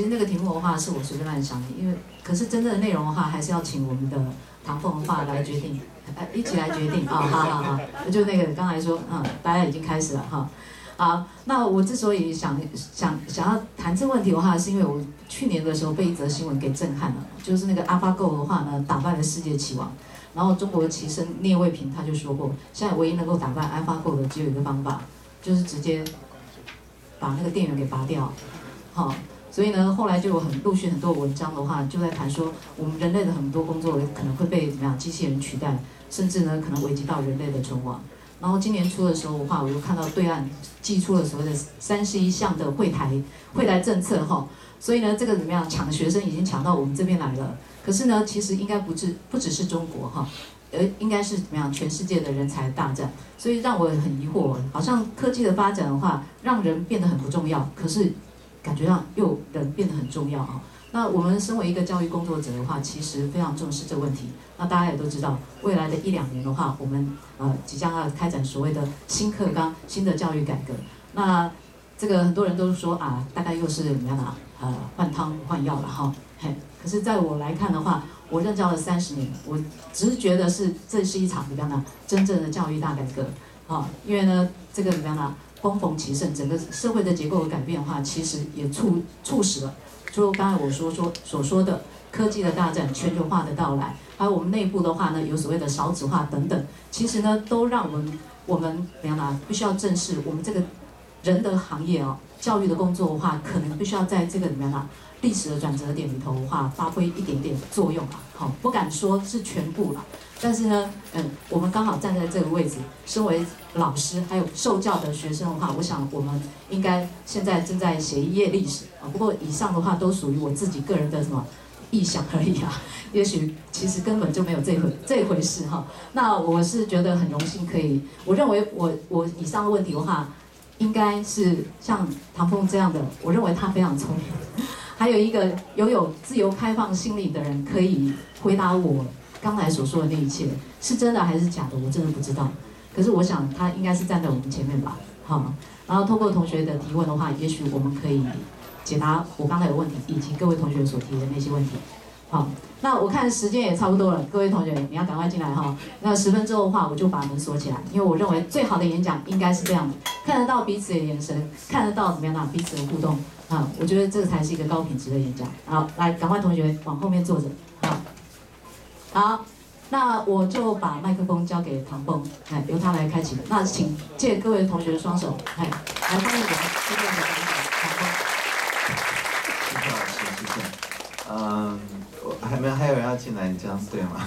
其实那个题目的话是我随便乱想的，因为可是真正的内容的话，还是要请我们的唐凤的话来决定，一起来决定啊！好，就那个刚才说，大家已经开始了哈。好，那我之所以想要谈这个问题的话，是因为我去年的时候被一则新闻给震撼了，就是那个 AlphaGo 的话呢，打败了世界棋王。然后中国的棋圣聂卫平他就说过，现在唯一能够打败 AlphaGo 的只有一个方法，就是直接把那个电源给拔掉，好。所以呢，后来就有陆续很多文章的话，就在谈说，我们人类的很多工作可能会被怎么样机器人取代，甚至呢可能危及到人类的存亡。然后今年初的时候的话，我又看到对岸寄出了所谓的31项的惠台政策哈，所以呢这个怎么样抢学生已经抢到我们这边来了。可是呢，其实应该不只是中国哈，应该是怎么样全世界的人才大战。所以让我很疑惑，好像科技的发展的话，让人变得很不重要，可是感觉上又人变得很重要啊。那我们身为一个教育工作者的话，其实非常重视这个问题。那大家也都知道，未来的1-2年的话，我们即将要开展所谓的新课纲、新的教育改革。那这个很多人都说大概又是怎么样的换汤不换药了哈。可是在我来看的话，我任教了30年，我只是觉得这是一场怎么样的真正的教育大改革啊。因为呢，这个怎么样的风逢其盛，整个社会的结构的改变的话，其实也促使了，就刚才我所说的科技的大战、全球化的到来，还有我们内部的话呢，有所谓的少子化等等，其实呢，都让我们怎么样呢？必须要正视我们这个人的行业教育的工作的话，可能必须要在这个怎么样呢？历史的转折点里头的话，发挥一点点作用好，不敢说是全部啦，但是呢，我们刚好站在这个位置，身为老师还有受教的学生的话，我想我们应该现在正在写一页历史不过以上的话都属于我自己个人的什么臆想而已也许其实根本就没有这回事哈。那我是觉得很荣幸可以，我认为我以上的问题的话，应该是像唐凤这样的，我认为他非常聪明。还有一个拥有自由开放心理的人，可以回答我刚才所说的那一切，是真的还是假的，我真的不知道。可是我想他应该是站在我们前面吧，好。然后通过同学的提问的话，也许我们可以解答我刚才的问题，以及各位同学所提的那些问题。好，那我看时间也差不多了，各位同学你要赶快进来哈。那10分之后的话，我就把门锁起来，因为我认为最好的演讲应该是这样的，看得到彼此的眼神，看得到怎么样彼此的互动。我觉得这个才是一个高品质的演讲。好，来，赶快同学往后面坐着。好，那我就把麦克风交给唐凤，由他来开启。那请借各位同学的双手，来欢迎我们这边的唐凤。 谢谢老师，谢谢。还有人要进来，你这样对吗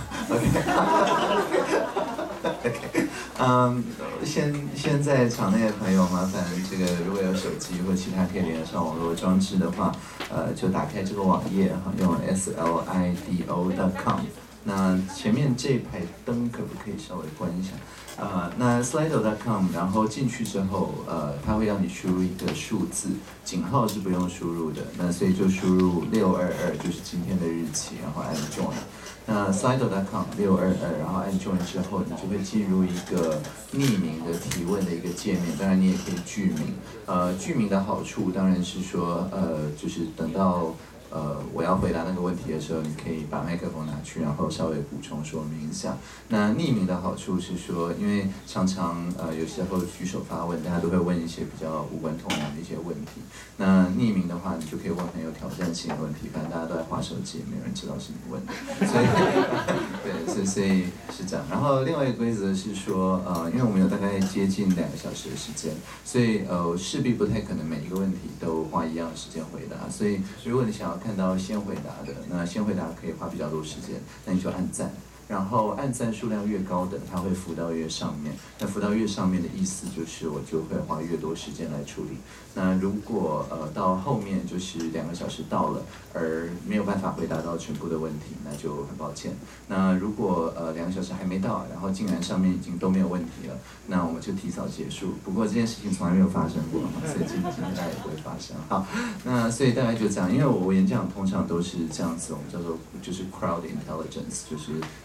？OK。先在场内的朋友，麻烦这个如果有手机或其他可以连得上网络装置的话，就打开这个网页用 slido.com。那前面这一排灯可不可以稍微关一下？那 slido.com， 然后进去之后，它会让你输入一个数字，井号是不用输入的，那所以就输入622，就是今天的日期，然后按 join。那 slido.com 622，然后按 join 之后，你就会进入一个匿名的提问的一个界面。当然，你也可以具名。具名的好处当然是说，就是等到我要回答那个问题的时候，你可以把麦克风拿去，然后稍微补充说明一下。那匿名的好处是说，因为常常有时候举手发问，大家都会问一些比较无关痛痒的一些问题。那匿名的话，你就可以问很有挑战性的问题，反正大家都在滑手机，也没有人知道是你问的。所以，对，所以是这样。然后另外一个规则是说，因为我们有大概接近2个小时的时间，所以势必不太可能每一个问题都花一样的时间回答。所以如果你想要看到先回答的，那先回答可以花比较多时间，那你就按赞。然后按赞数量越高的，它会浮到越上面。那浮到越上面的意思就是我就会花越多时间来处理。那如果到后面就是2个小时到了，而没有办法回答到全部的问题，那就很抱歉。那如果2个小时还没到，然后竟然上面已经都没有问题了，那我们就提早结束。不过这件事情从来没有发生过，所以今天大概也不会发生。好，那所以大概就这样。因为我演讲通常都是这样子，我们叫做就是 crowd intelligence， 就是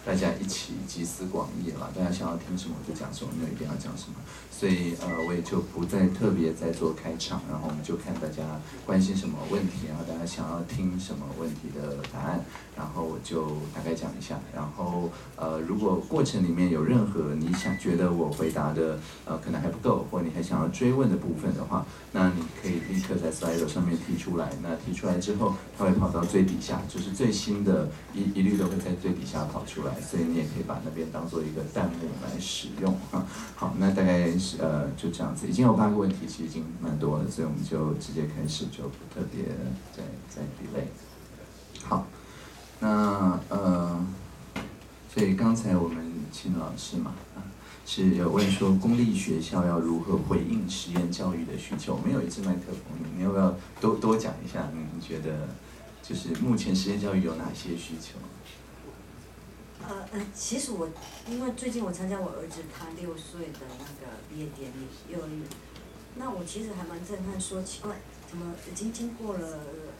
大家一起集思广益啦，大家想要听什么就讲什么，没有一定要讲什么。所以我也就不再特别再做开场，然后我们就看大家关心什么问题，然后大家想要听什么问题的答案，然后我就大概讲一下。然后如果过程里面有任何你觉得我回答的可能还不够，或你还想要追问的部分的话，那你可以立刻在 Slido 上面提出来。那提出来之后，它会跑到最底下，就是最新的一律都会在最底下跑出来，所以你也可以把那边当做一个弹幕来使用哈。好，那大概就这样子，已经有8个问题，其实已经蛮多了，所以我们就直接开始，就不特别再 delay。好，那所以刚才我们秦老师嘛，是有问说公立学校要如何回应实验教育的需求？我们有一支麦克风，你要不要多讲一下？你觉得就是目前实验教育有哪些需求？ 其实因为最近我参加我儿子他6岁的那个毕业典礼，幼儿园，那我其实还蛮震撼，说奇怪，怎么已经经过了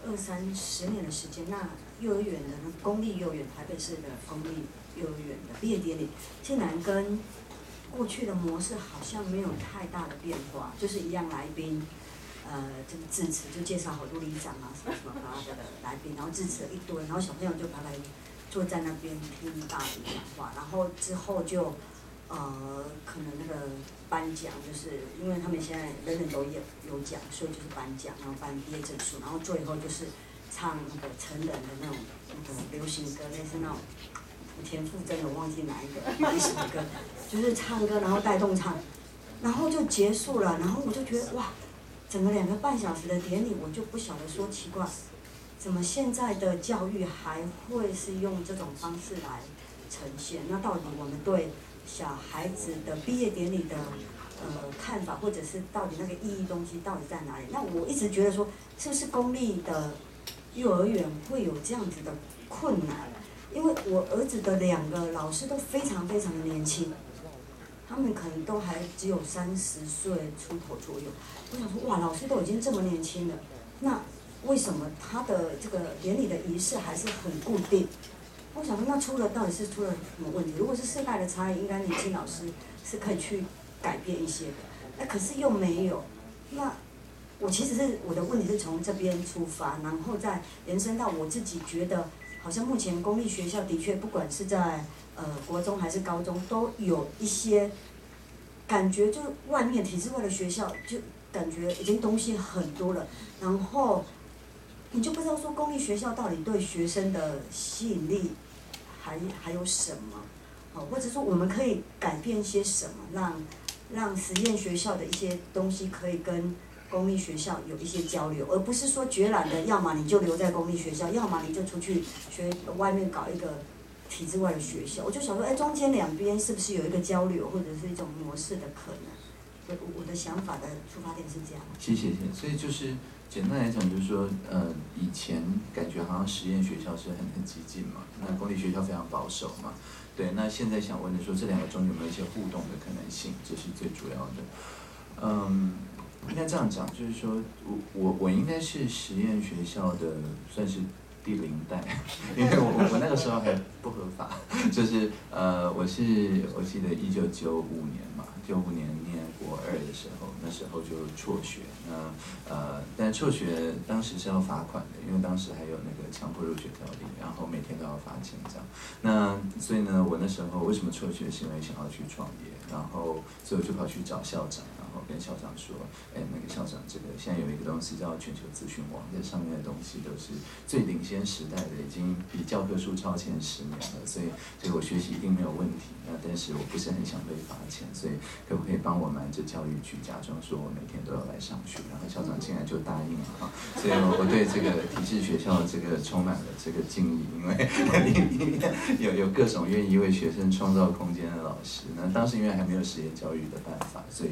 20-30年的时间，那幼儿园的公立幼儿园，台北市的公立幼儿园的毕业典礼，竟然跟过去的模式好像没有太大的变化，就是一样来宾，这个致辞就介绍好多里长啊什么什么的来宾，然后致辞一堆，然后小朋友就排坐在那边听大人讲话，然后之后就可能那个颁奖，就是因为他们现在人人都有奖，所以就是颁奖，然后颁毕业证书，然后最后就是唱那个成人的那种流行歌，类似那种田馥甄，我忘记哪一首歌，就是唱歌然后带动唱，然后就结束了，然后我就觉得哇，整个2个半小时的典礼，我就不晓得说奇怪。怎么现在的教育还会是用这种方式来呈现？那到底我们对小孩子的毕业典礼的看法，或者是到底那个意义东西到底在哪里？那我一直觉得说，是不是公立的幼儿园会有这样子的困难？因为我儿子的2个老师都非常非常的年轻，他们可能都还只有30岁出头左右。我想说，哇，老师都已经这么年轻了，那为什么他的这个典礼的仪式还是很固定？我想说，那到底是出了什么问题？如果是世代的差异，应该年轻老师是可以去改变一些的。那可是又没有。那其实我的问题是从这边出发，然后再延伸到我自己觉得，好像目前公立学校的确，不管是在国中还是高中，都有一些感觉，就外面体制外的学校，就感觉已经东西很多了，然后你就不知道说公立学校到底对学生的吸引力还有什么，或者说我们可以改变些什么，让实验学校的一些东西可以跟公立学校有一些交流，而不是说决然的，要么你就留在公立学校，要么你就出去外面搞一个体制外的学校。我就想说，中间2边是不是有一个交流，或者是一种模式的可能？我的想法的出发点是这样。 谢谢。所以就是简单来讲，就是说，以前感觉好像实验学校是很激进嘛，那公立学校非常保守嘛。对，那现在想问的说，这2个中有没有一些互动的可能性？这是最主要的。应该这样讲，就是说我应该是实验学校的算是第0代，因为我那个时候还不合法，就是我记得1995年嘛，95年念国2的时候，那时候就辍学，但辍学当时是要罚款的，因为当时还有那个强迫入学条例，然后每天都要罚钱这样。那所以呢，我那时候为什么辍学，是因为想要去创业，然后所以我就跑去找校长。然后跟校长说，那个校长，这个现在有一个东西叫全球资讯网，这上面的东西都是最领先时代的，已经比教科书超前10年了，所以我学习一定没有问题。但是我不是很想被罚钱，所以可不可以帮我瞒着教育局，假装说我每天都要来上学？然后校长竟然就答应了哈，所以我对这个体制学校这个充满了这个敬意，因为里面有各种愿意为学生创造空间的老师。那当时因为还没有实验教育的办法，所以只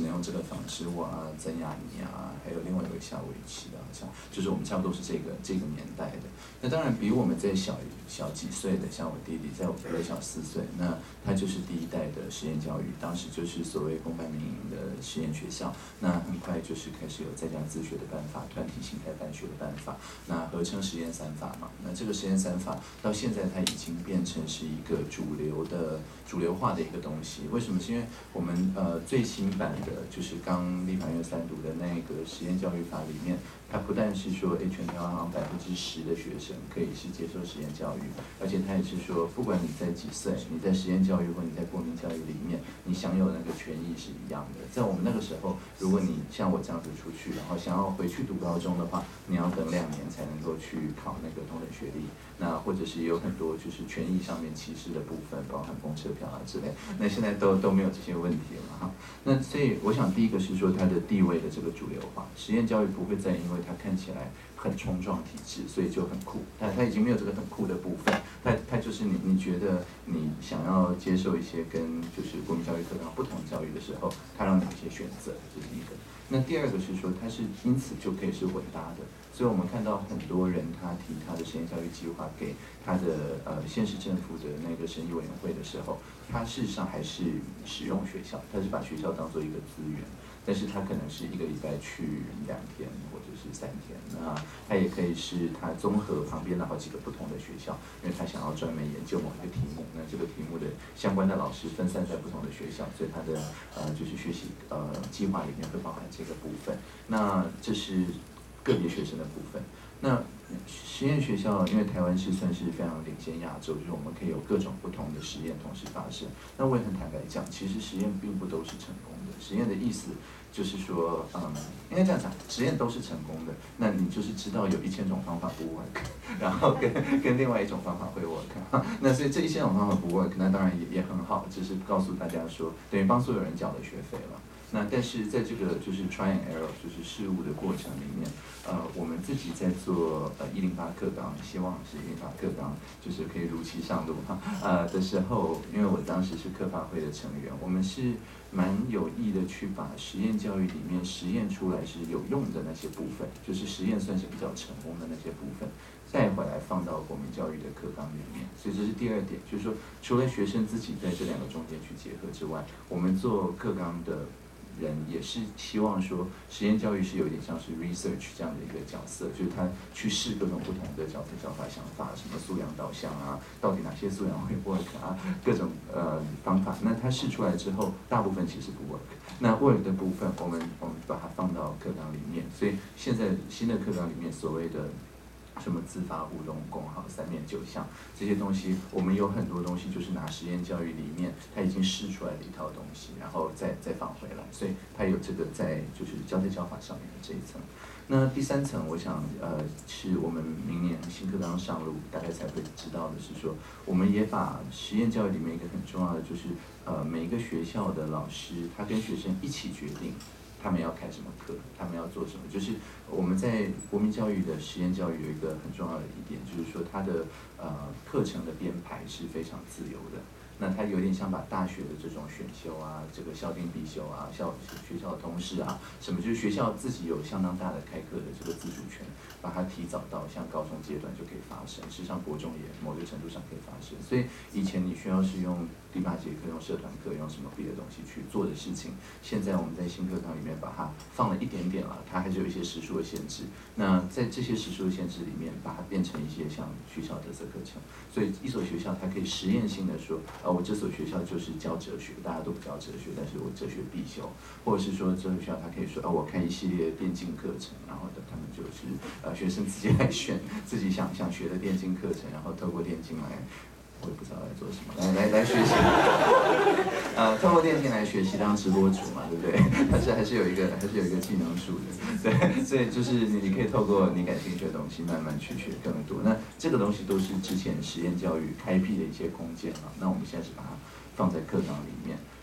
只能用这个方式。我啊，曾雅妮啊，还有另外一位夏威夷的，好像就是我们差不多是这个年代的。那当然比我们再小几岁的，像我弟弟，在我比我小4岁，那他就是第一代的实验教育，当时就是所谓公办民营的实验学校。那很快就是开始有在家自学的办法，团体形态办学的办法，那合称实验3法嘛。那这个实验3法到现在它已经变成是一个主流化的一个东西。为什么？是因为我们最新版的就是刚立法院3读的那个实验教育法里面，它不但是说全台湾好像10%的学生可以是接受实验教育，而且它也是说，不管你在几岁，你在实验教育或你在国民教育里面，你享有那个权益是一样的。在我们那个时候，如果你像我这样子出去，然后想要回去读高中的话，你要等2年才能够去考那个同等学历。那或者是也有很多就是权益上面歧视的部分，包含公车票啊之类。那现在都没有这些问题了哈。那所以我想第一个是说它的地位的这个主流化，实验教育不会再因为它看起来很冲撞体制，所以就很酷。它已经没有这个很酷的部分，它就是你觉得你想要接受一些跟就是国民教育课纲不同教育的时候，它让你有一些选择，这是一个。那第二个是说它是因此就可以是混搭的，所以我们看到很多人他提他的实验教育计划给他的县市政府的那个审议委员会的时候，他事实上还是使用学校，他是把学校当做一个资源。但是他可能是1个礼拜去2天或者是3天，那他也可以是他综合旁边的好几个不同的学校，因为他想要专门研究某一个题目，那这个题目的相关的老师分散在不同的学校，所以他的就是学习计划里面会包含这个部分。那这是个别学生的部分。那实验学校，因为台湾是算是非常领先亚洲，就是我们可以有各种不同的实验同时发生。那我也很坦白讲，其实实验并不都是成功的。实验的意思就是说，应该这样讲，实验都是成功的。那你就是知道有1000种方法不 work， 然后跟另外一种方法会 work。那所以这1000种方法不 work， 那当然也很好，就是告诉大家说，等于帮所有人缴了学费了。那但是在这个就是 try and error， 就是试误的过程里面，我们自己在做108课纲，希望是108课纲，就是可以如期上路的时候，因为我当时是科法会的成员，我们是蛮有意的去把实验教育里面实验出来是有用的那些部分，就是实验算是比较成功的那些部分，带回来放到国民教育的课纲里面。所以这是第2点，就是说除了学生自己在这2个中间去结合之外，我们做课纲的人也是希望说，实验教育是有点像是 research 这样的一个角色，就是他去试各种不同的教材教法想法，什么素养导向啊，到底哪些素养会 work 啊，各种方法。那他试出来之后，大部分其实不 work。那 work 的部分，我们把它放到课纲里面，所以现在新的课纲里面所谓的什么自发互动共好3面9项这些东西，我们有很多东西就是拿实验教育里面它已经试出来的一套东西，然后再放回来，所以它有这个在就是教材教法上面的这一层。那第3层，我想是我们明年新课纲上路，大概才会知道的是说，我们也把实验教育里面一个很重要的就是每一个学校的老师他跟学生一起决定他们要开什么课，他们要做什么。就是我们在国民教育的实验教育有一个很重要的一点，就是说它的课程的编排是非常自由的。那它有点像把大学的这种选修啊，这个校定必修啊，学校的通识啊，什么就是学校自己有相当大的开课的这个自主权，把它提早到像高中阶段就可以发生。事实上，国中也某个程度上可以发生。所以以前你需要是用第8节课、用社团课、用什么别的东西去做的事情，现在我们在新课纲里面把它放了一点点了，它还是有一些时数的限制。那在这些时数的限制里面，把它变成一些像学校特色课程。所以一所学校它可以实验性的说，我这所学校就是教哲学，大家都不教哲学，但是我哲学必修，或者是说这所学校它可以说，我开一系列电竞课程，然后他们就是学生自己来选自己想学的电竞课程，然后透过电竞来。我也不知道来做什么，来学习，透过电竞来学习当直播主嘛，对不对？但是还是有一个技能树的，对，所以就是你可以透过你感兴趣的东西，慢慢去学更多。那这个东西都是之前实验教育开辟的一些空间啊，那我们现在是把它放在课纲里面。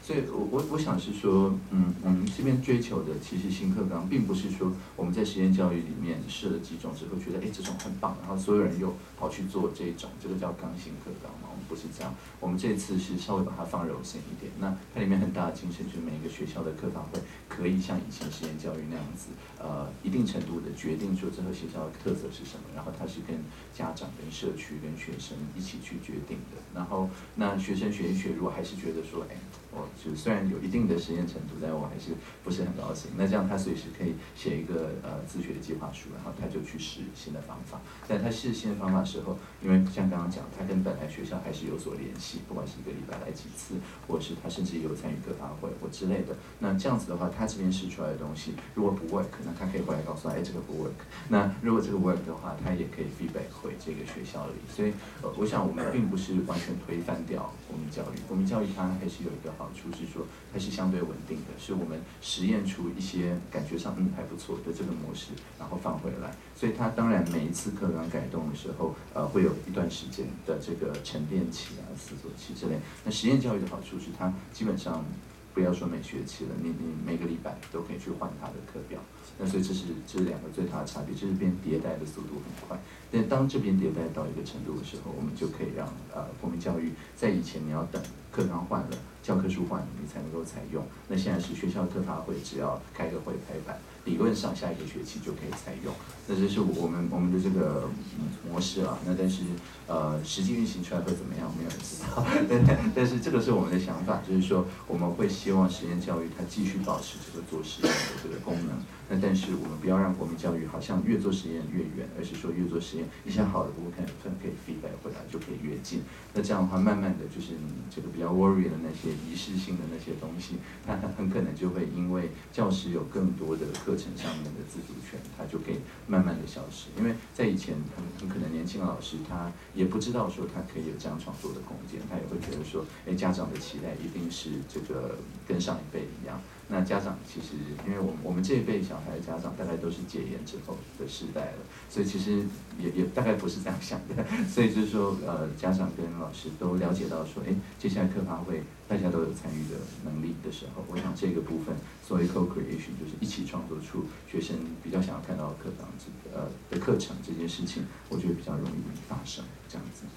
所以我想是说，我们这边追求的其实新课纲，并不是说我们在实验教育里面设了几种之后，觉得这种很棒，然后所有人又跑去做这种，这个叫刚性课纲嘛。我们不是这样，我们这次是稍微把它放柔性一点。那它里面很大的精神就是每一个学校的课纲会可以像以前实验教育那样子，一定程度的决定说这个学校的特色是什么，然后它是跟家长、跟社区、跟学生一起去决定的。然后那学生学一学，如果还是觉得说，我就虽然有一定的实验程度，但我还是不是很高兴。那这样他随时可以写一个自学的计划书，然后他就去试新的方法。但他试新的方法的时候，因为像刚刚讲，他跟本来学校还是有所联系，不管是一个礼拜来几次，或者是他甚至也有参与课发会或之类的。那这样子的话，他这边试出来的东西如果不 work， 那他可以回来告诉他，这个不 work。那如果这个 work 的话，他也可以 feedback 回这个学校里。所以我想我们并不是完全推翻掉国民教育，国民教育它还是有一个好处是说它是相对稳定的，是我们实验出一些感觉上还不错的这个模式，然后放回来。所以它当然每一次课纲改动的时候，会有一段时间的这个沉淀期啊、思索期之类。那实验教育的好处是它基本上不要说每学期了，你每个礼拜都可以去换它的课表。那所以这是两个最大的差别，这边迭代的速度很快。但当这边迭代到一个程度的时候，我们就可以让国民教育在以前你要等课纲换了、教科书换了，你才能够采用。那现在是学校特发会，只要开个会拍板，理论上下一个学期就可以采用。那这是我们的这个模式啊。那但是实际运行出来会怎么样，没有人知道。但是这个是我们的想法，就是说我们会希望实验教育它继续保持这个做实验的这个功能。那但是我们不要让国民教育好像越做实验越远，而是说越做实验一些好的部分可以 feedback 回来就可以越近。那这样的话，慢慢的就是你这个比较 worry 的那些仪式性的那些东西，它很可能就会因为教师有更多的课程上面的自主权，它就可以慢慢的消失。因为在以前很可能年轻的老师他也不知道说他可以有这样创作的空间，他也会觉得说，家长的期待一定是这个跟上一辈一样。那家长其实，因为我们这一辈小孩的家长大概都是戒严之后的时代了，所以其实也大概不是这样想的。所以就是说，家长跟老师都了解到说，接下来课发会大家都有参与的能力的时候，我想这个部分所谓 co-creation 就是一起创作出学生比较想要看到的课堂的课程这件事情，我觉得比较容易发生这样子。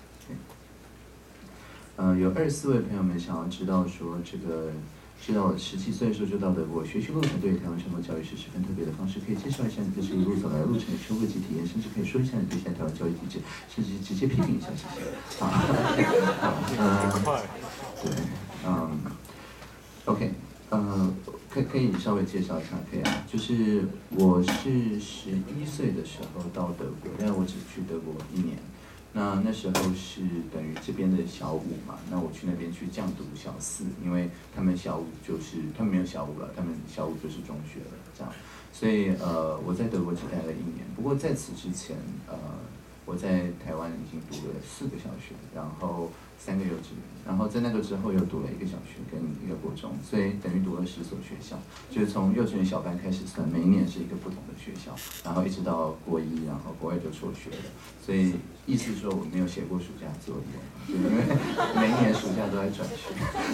有24位朋友们想要知道说这个。知道17岁的时候就到德国，学习路程对台湾生活教育是十分特别的方式。可以介绍一下你这是一路走来的路程，收获及体验，甚至可以说一下你对现在台湾教育体制，甚至直接批评一下，谢谢。OK， 可以稍微介绍一下，可以啊。就是我是11岁的时候到德国，但是我只去德国1年。那时候是等于这边的小5嘛，那我去那边去降读小4，因为他们小5就是他们没有小5了，他们小5就是中学了这样，所以我在德国只待了1年。不过在此之前，我在台湾已经读了4个小学，然后3个幼稚园，然后在那个之后又读了1个小学跟1个国中，所以等于读了10所学校，就是从幼稚园小班开始算，每一年是一个不同的学校，然后一直到国1，然后国2就辍学了，所以意思说我没有写过暑假作业，就因为每一年暑假都在转学。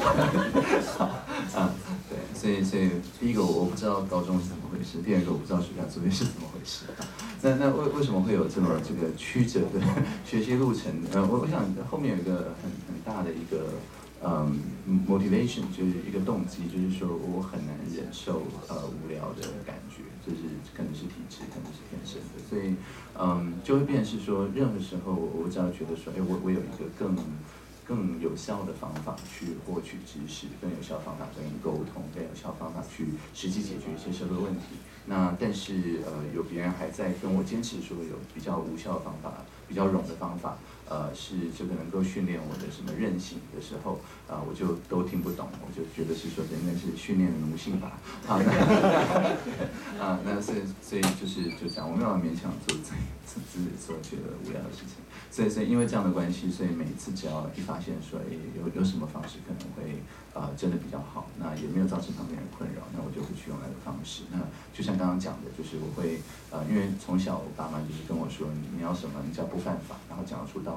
对，所以第一个我不知道高中是怎么回事，第二个我不知道暑假作业是怎么回事。那为什么会有这个曲折的学习路程？我想后面有一个很大的一个motivation， 就是一个动机，就是说我很难忍受无聊的感觉，就是可能是体质，可能是天生的，所以就会变成是说，任何时候我只要觉得说，我有一个更有效的方法去获取知识，更有效的方法跟人沟通，更有效的方法去实际解决一些社会问题。那但是有别人还在跟我坚持说有比较无效的方法，比较冗的方法，是这个能够训练我的什么韧性的时候，我就都听不懂，我就觉得是说人类是训练的奴性吧。那所以就这样，我没有办法勉强做自己所觉得无聊的事情。所以因为这样的关系，所以每一次只要一发现说，有什么方式可能会真的比较好，那也没有造成旁边人困扰，那我就会去用那个方式。那就像刚刚讲的，就是我会因为从小我爸妈就是跟我说，你要什么，你只要不犯法，然后讲得出道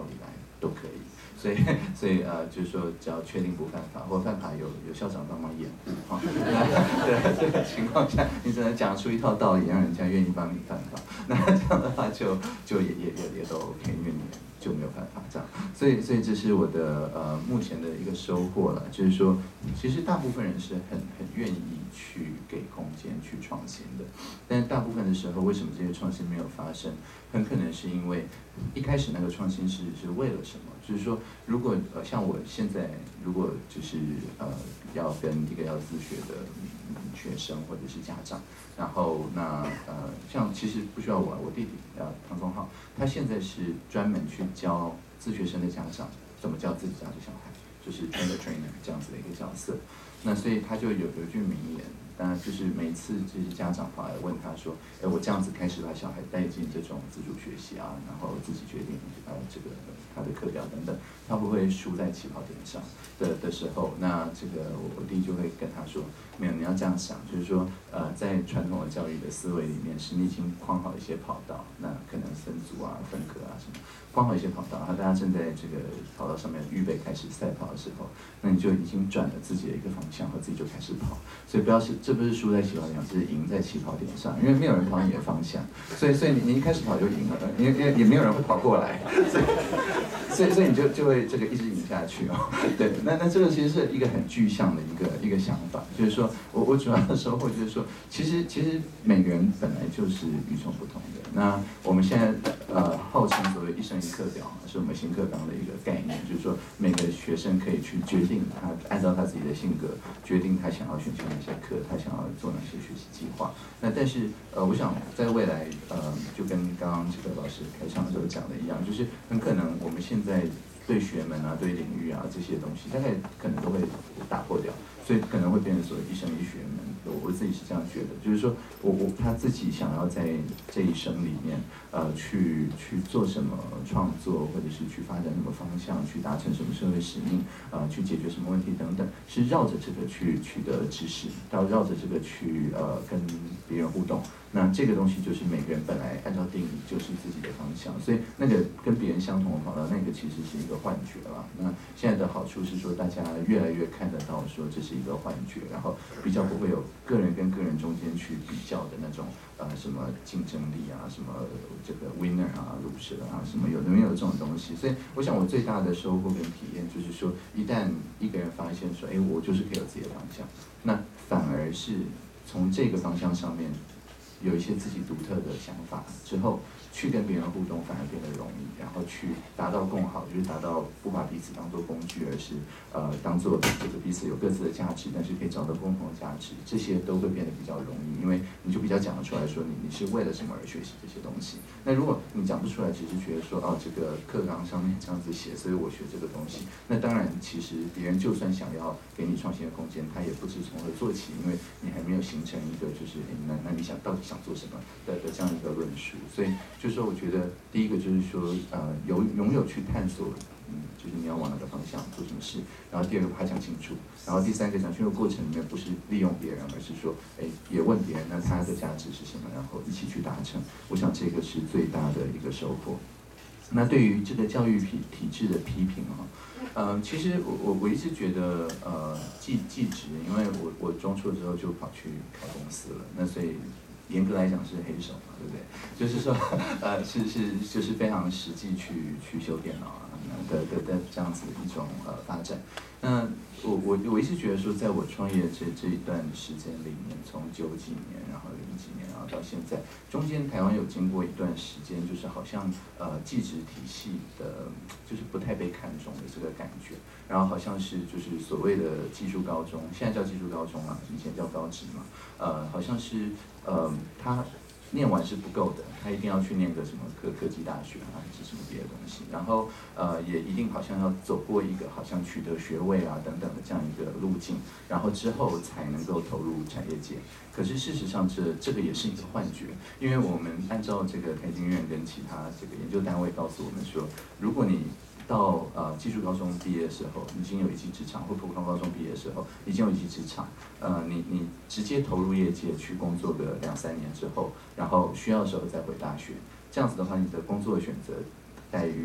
道理来都可以。所以就是说，只要确定不犯法，或犯法有校长帮忙掩护哈。对这个情况下，你只能讲出一套道理，让人家愿意帮你犯法。那这样的话就也都 OK， 因为你就没有办法这样。所以这是我的目前的一个收获了，就是说，其实大部分人是很愿意去给空间去创新的，但是大部分的时候，为什么这些创新没有发生？很可能是因为一开始那个创新是为了什么？就是说，如果像我现在，如果就是要跟一个要自学的学生或者是家长，然后像其实不需要我弟弟唐宗浩，他现在是专门去教自学生的家长怎么教自己家的小孩，就是 trainer 这样子的一个角色。那所以他就有句名言。当然，就是每一次这些家长跑来问他说：“我这样子开始把小孩带进这种自主学习啊，然后自己决定这个他的课表等等，他会不会输在起跑点上的时候，那这个我弟就会跟他说，没有，你要这样想，就是说在传统的教育的思维里面，是你已经框好一些跑道，那可能分组啊、分科啊什么，框好一些跑道，然后大家正在这个跑道上面预备开始赛跑的时候，那你就已经转了自己的一个方向，和自己就开始跑，所以这不是输在起跑点上，这是赢在起跑点上，因为没有人跑你的方向，所以你一开始跑就赢了，因为也没有人会跑过来，所以你就会这个一直赢下去哦。对，那这个其实是一个很具象的一个想法，就是说我主要的收获就是说，其实每个人本来就是与众不同的。那我们现在号称所谓一生一课表，是我们新课纲的一个概念，就是说每个学生可以去决定他按照他自己的性格决定他想要选修哪些课，他想要做哪些学习计划。那但是我想在未来就跟刚刚这个老师开场的时候讲的一样，就是很可能我们现在对学门啊、对领域啊这些东西，大概可能都会打破掉，所以可能会变成所谓一生一学门。我自己是这样觉得，就是说他自己想要在这一生里面，去做什么创作，或者是去发展什么方向，去达成什么社会使命，去解决什么问题等等，是绕着这个去取得知识，到绕着这个去跟别人互动。那这个东西就是每个人本来按照定义就是自己的方向，所以那个跟别人相同的跑道，那个其实是一个幻觉了。那现在的好处是说，大家越来越看得到说这是一个幻觉，然后比较不会有个人跟个人中间去比较的那种什么竞争力啊，什么这个 winner 啊、loser 啊，什么有没有这种东西。所以我想我最大的收获跟体验就是说，一旦一个人发现说，我就是可以有自己的方向，那反而是从这个方向上面有一些自己独特的想法之后，去跟别人互动反而变得容易，然后去达到共好，就是达到不把彼此当作工具，而是当作这个彼此有各自的价值，但是可以找到共同的价值，这些都会变得比较容易，因为你就比较讲得出来说你是为了什么而学习这些东西。那如果你讲不出来，只是觉得说这个课纲上面这样子写，所以我学这个东西，那当然其实别人就算想要给你创新的空间，他也不知从何做起，因为你还没有形成一个就是那你到底想做什么的这样一个论述。所以就是说，我觉得第一个就是说拥有去探索，就是你要往哪个方向做什么事。然后第二个把它讲清楚，然后第三个讲清楚过程里面不是利用别人，而是说也问别人那他的价值是什么，然后一起去达成。我想这个是最大的一个收获。那对于这个教育体制的批评其实我一直觉得技职，因为我中辍之后就跑去开公司了，那所以严格来讲是黑手嘛，对不对？就是说就是非常实际去修电脑啊的这样子的一种发展。那我一直觉得说，在我创业这一段时间里面，从90几年，然后00几年，然后到现在，中间台湾有经过一段时间，就是好像技职体系的，就是不太被看重的这个感觉，然后好像是就是所谓的技术高中，现在叫技术高中嘛，以前叫高职嘛，好像是他念完是不够的，他一定要去念个什么科技大学啊，还是什么别的东西，然后也一定好像要走过一个好像取得学位啊等等的这样一个路径，然后之后才能够投入产业界。可是事实上这个也是一个幻觉，因为我们按照这个台经院跟其他这个研究单位告诉我们说，如果你到技术高中毕业的时候，已经有一技之长，或普通高中毕业的时候已经有一技之长，你直接投入业界去工作个2-3年之后，然后需要的时候再回大学，这样子的话，你的工作选择待遇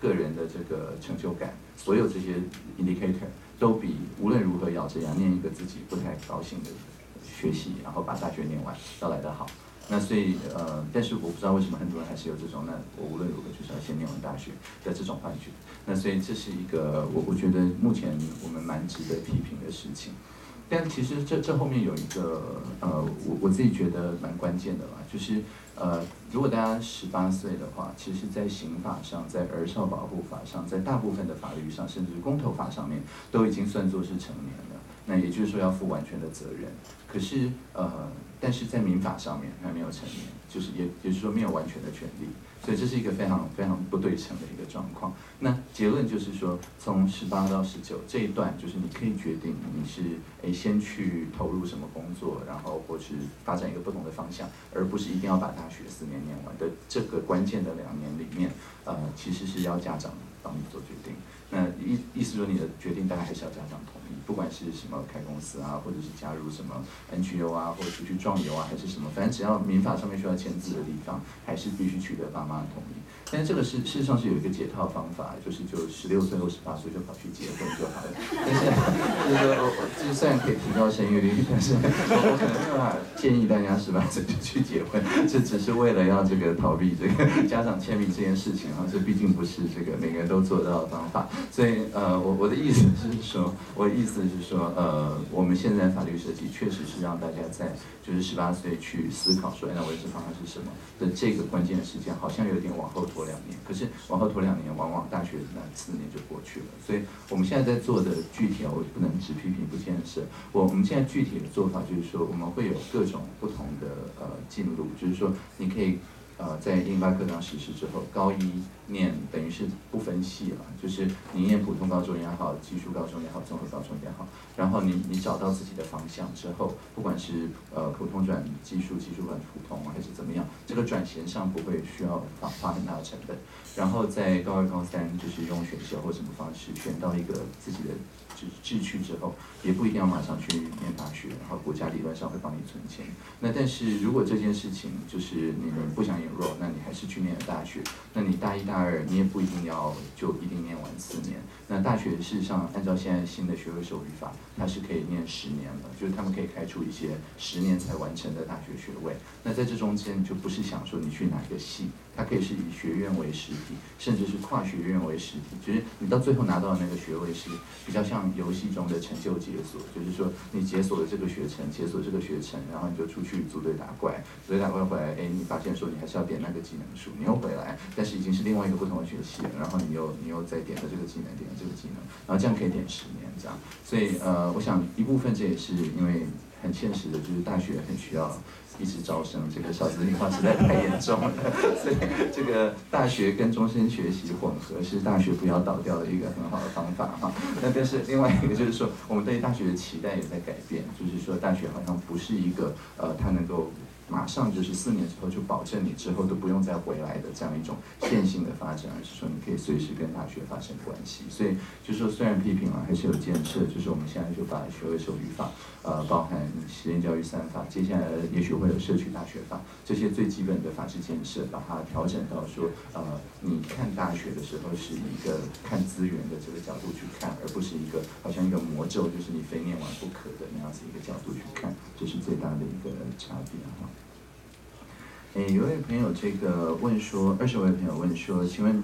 个人的这个成就感，所有这些 indicator 都比无论如何咬着牙念一个自己不太高兴的学习，然后把大学念完要来得好。那所以但是我不知道为什么很多人还是有这种，那我无论如何就是要先念完大学的这种幻觉。那所以这是一个我觉得目前我们蛮值得批评的事情。但其实这后面有一个我自己觉得蛮关键的啦，就是如果大家18岁的话，其实在刑法上，在儿少保护法上，在大部分的法律上，甚至公投法上面，都已经算作是成年了。那也就是说要负完全的责任。可是但是在民法上面还没有成年，就是也就是说没有完全的权利。所以这是一个非常非常不对称的一个状况。那结论就是说，从18到19这一段，就是你可以决定你是先去投入什么工作，然后或是发展一个不同的方向，而不是一定要把大学4年念完的这个关键的2年里面，其实是要家长帮你做决定。那意思说你的决定大概还是要家长同意，不管是什么开公司啊，或者是加入什么 NGO 啊，或者出去壮游啊，还是什么，反正只要民法上面需要签字的地方，还是必须取得爸妈的同意。但是这个事实上是有一个解套方法，就16岁或18岁就跑去结婚就好了。但是就是说，就是虽然可以提高生育率，但是我可能没有办法建议大家18岁就去结婚，这只是为了要这个逃避这个家长签名这件事情啊，这毕竟不是这个每个人都做得到的方法。所以我的意思是说，我们现在法律设计确实是让大家在就是18岁去思考说，那我的这方案是什么的这个关键的时间，好像有点往后拖2年。可是往后拖2年，往往大学那4年就过去了。所以我们现在在做的具体我不能只批评不建设。我们现在具体的做法就是说，我们会有各种不同的进路，就是说你可以。在108课纲实施之后，高1念等于是不分系了，就是你念普通高中也好，技术高中也好，综合高中也好，然后你找到自己的方向之后，不管是普通转技术，技术转普通，还是怎么样，这个转衔上不会需要花很大的成本。然后在高2、高3，就是用选修或什么方式选到一个自己的志趣之后，也不一定要马上去念大学，然后国家理论上会帮你存钱。那但是如果这件事情就是你不想enroll，那你还是去念了大学，那你大1、大2你也不一定要就一定念完4年。那大学事实上按照现在新的学位手语法，它是可以念10年了，就是他们可以开出一些10年才完成的大学学位。那在这中间就不是想说你去哪个系，它可以是以学院为实体，甚至是跨学院为实体，就是你到最后拿到的那个学位是比较像游戏中的成就解锁，就是说你解锁了这个学程，解锁这个学程，然后你就出去组队打怪，组队打怪回来，你发现说你还是要点那个技能树，你又回来，但是已经是另外一个不同的学系了，然后你又再点了这个技能，点了这个技能，然后这样可以点10年这样。所以我想一部分这也是因为很现实的，就是大学很需要一直招生，这个少子化实在太严重了，所以这个大学跟终身学习混合是大学不要倒掉的一个很好的方法哈。那但是另外一个就是说，我们对大学的期待也在改变，就是说大学好像不是一个它能够马上就是4年之后就保证你之后都不用再回来的这样一种线性的发展，而是说你可以随时跟大学发生关系。所以就是说，虽然批评了，还是有建设。就是我们现在就把学位手语法，包含实验教育3法，接下来也许会有社区大学法，这些最基本的法制建设，把它调整到说，你看大学的时候是一个看资源的这个角度去看，而不是一个好像一个魔咒，就是你非念完不可的那样子一个角度去看，这是最大的一个差别哈。有位朋友这个问说，20位朋友问说，请问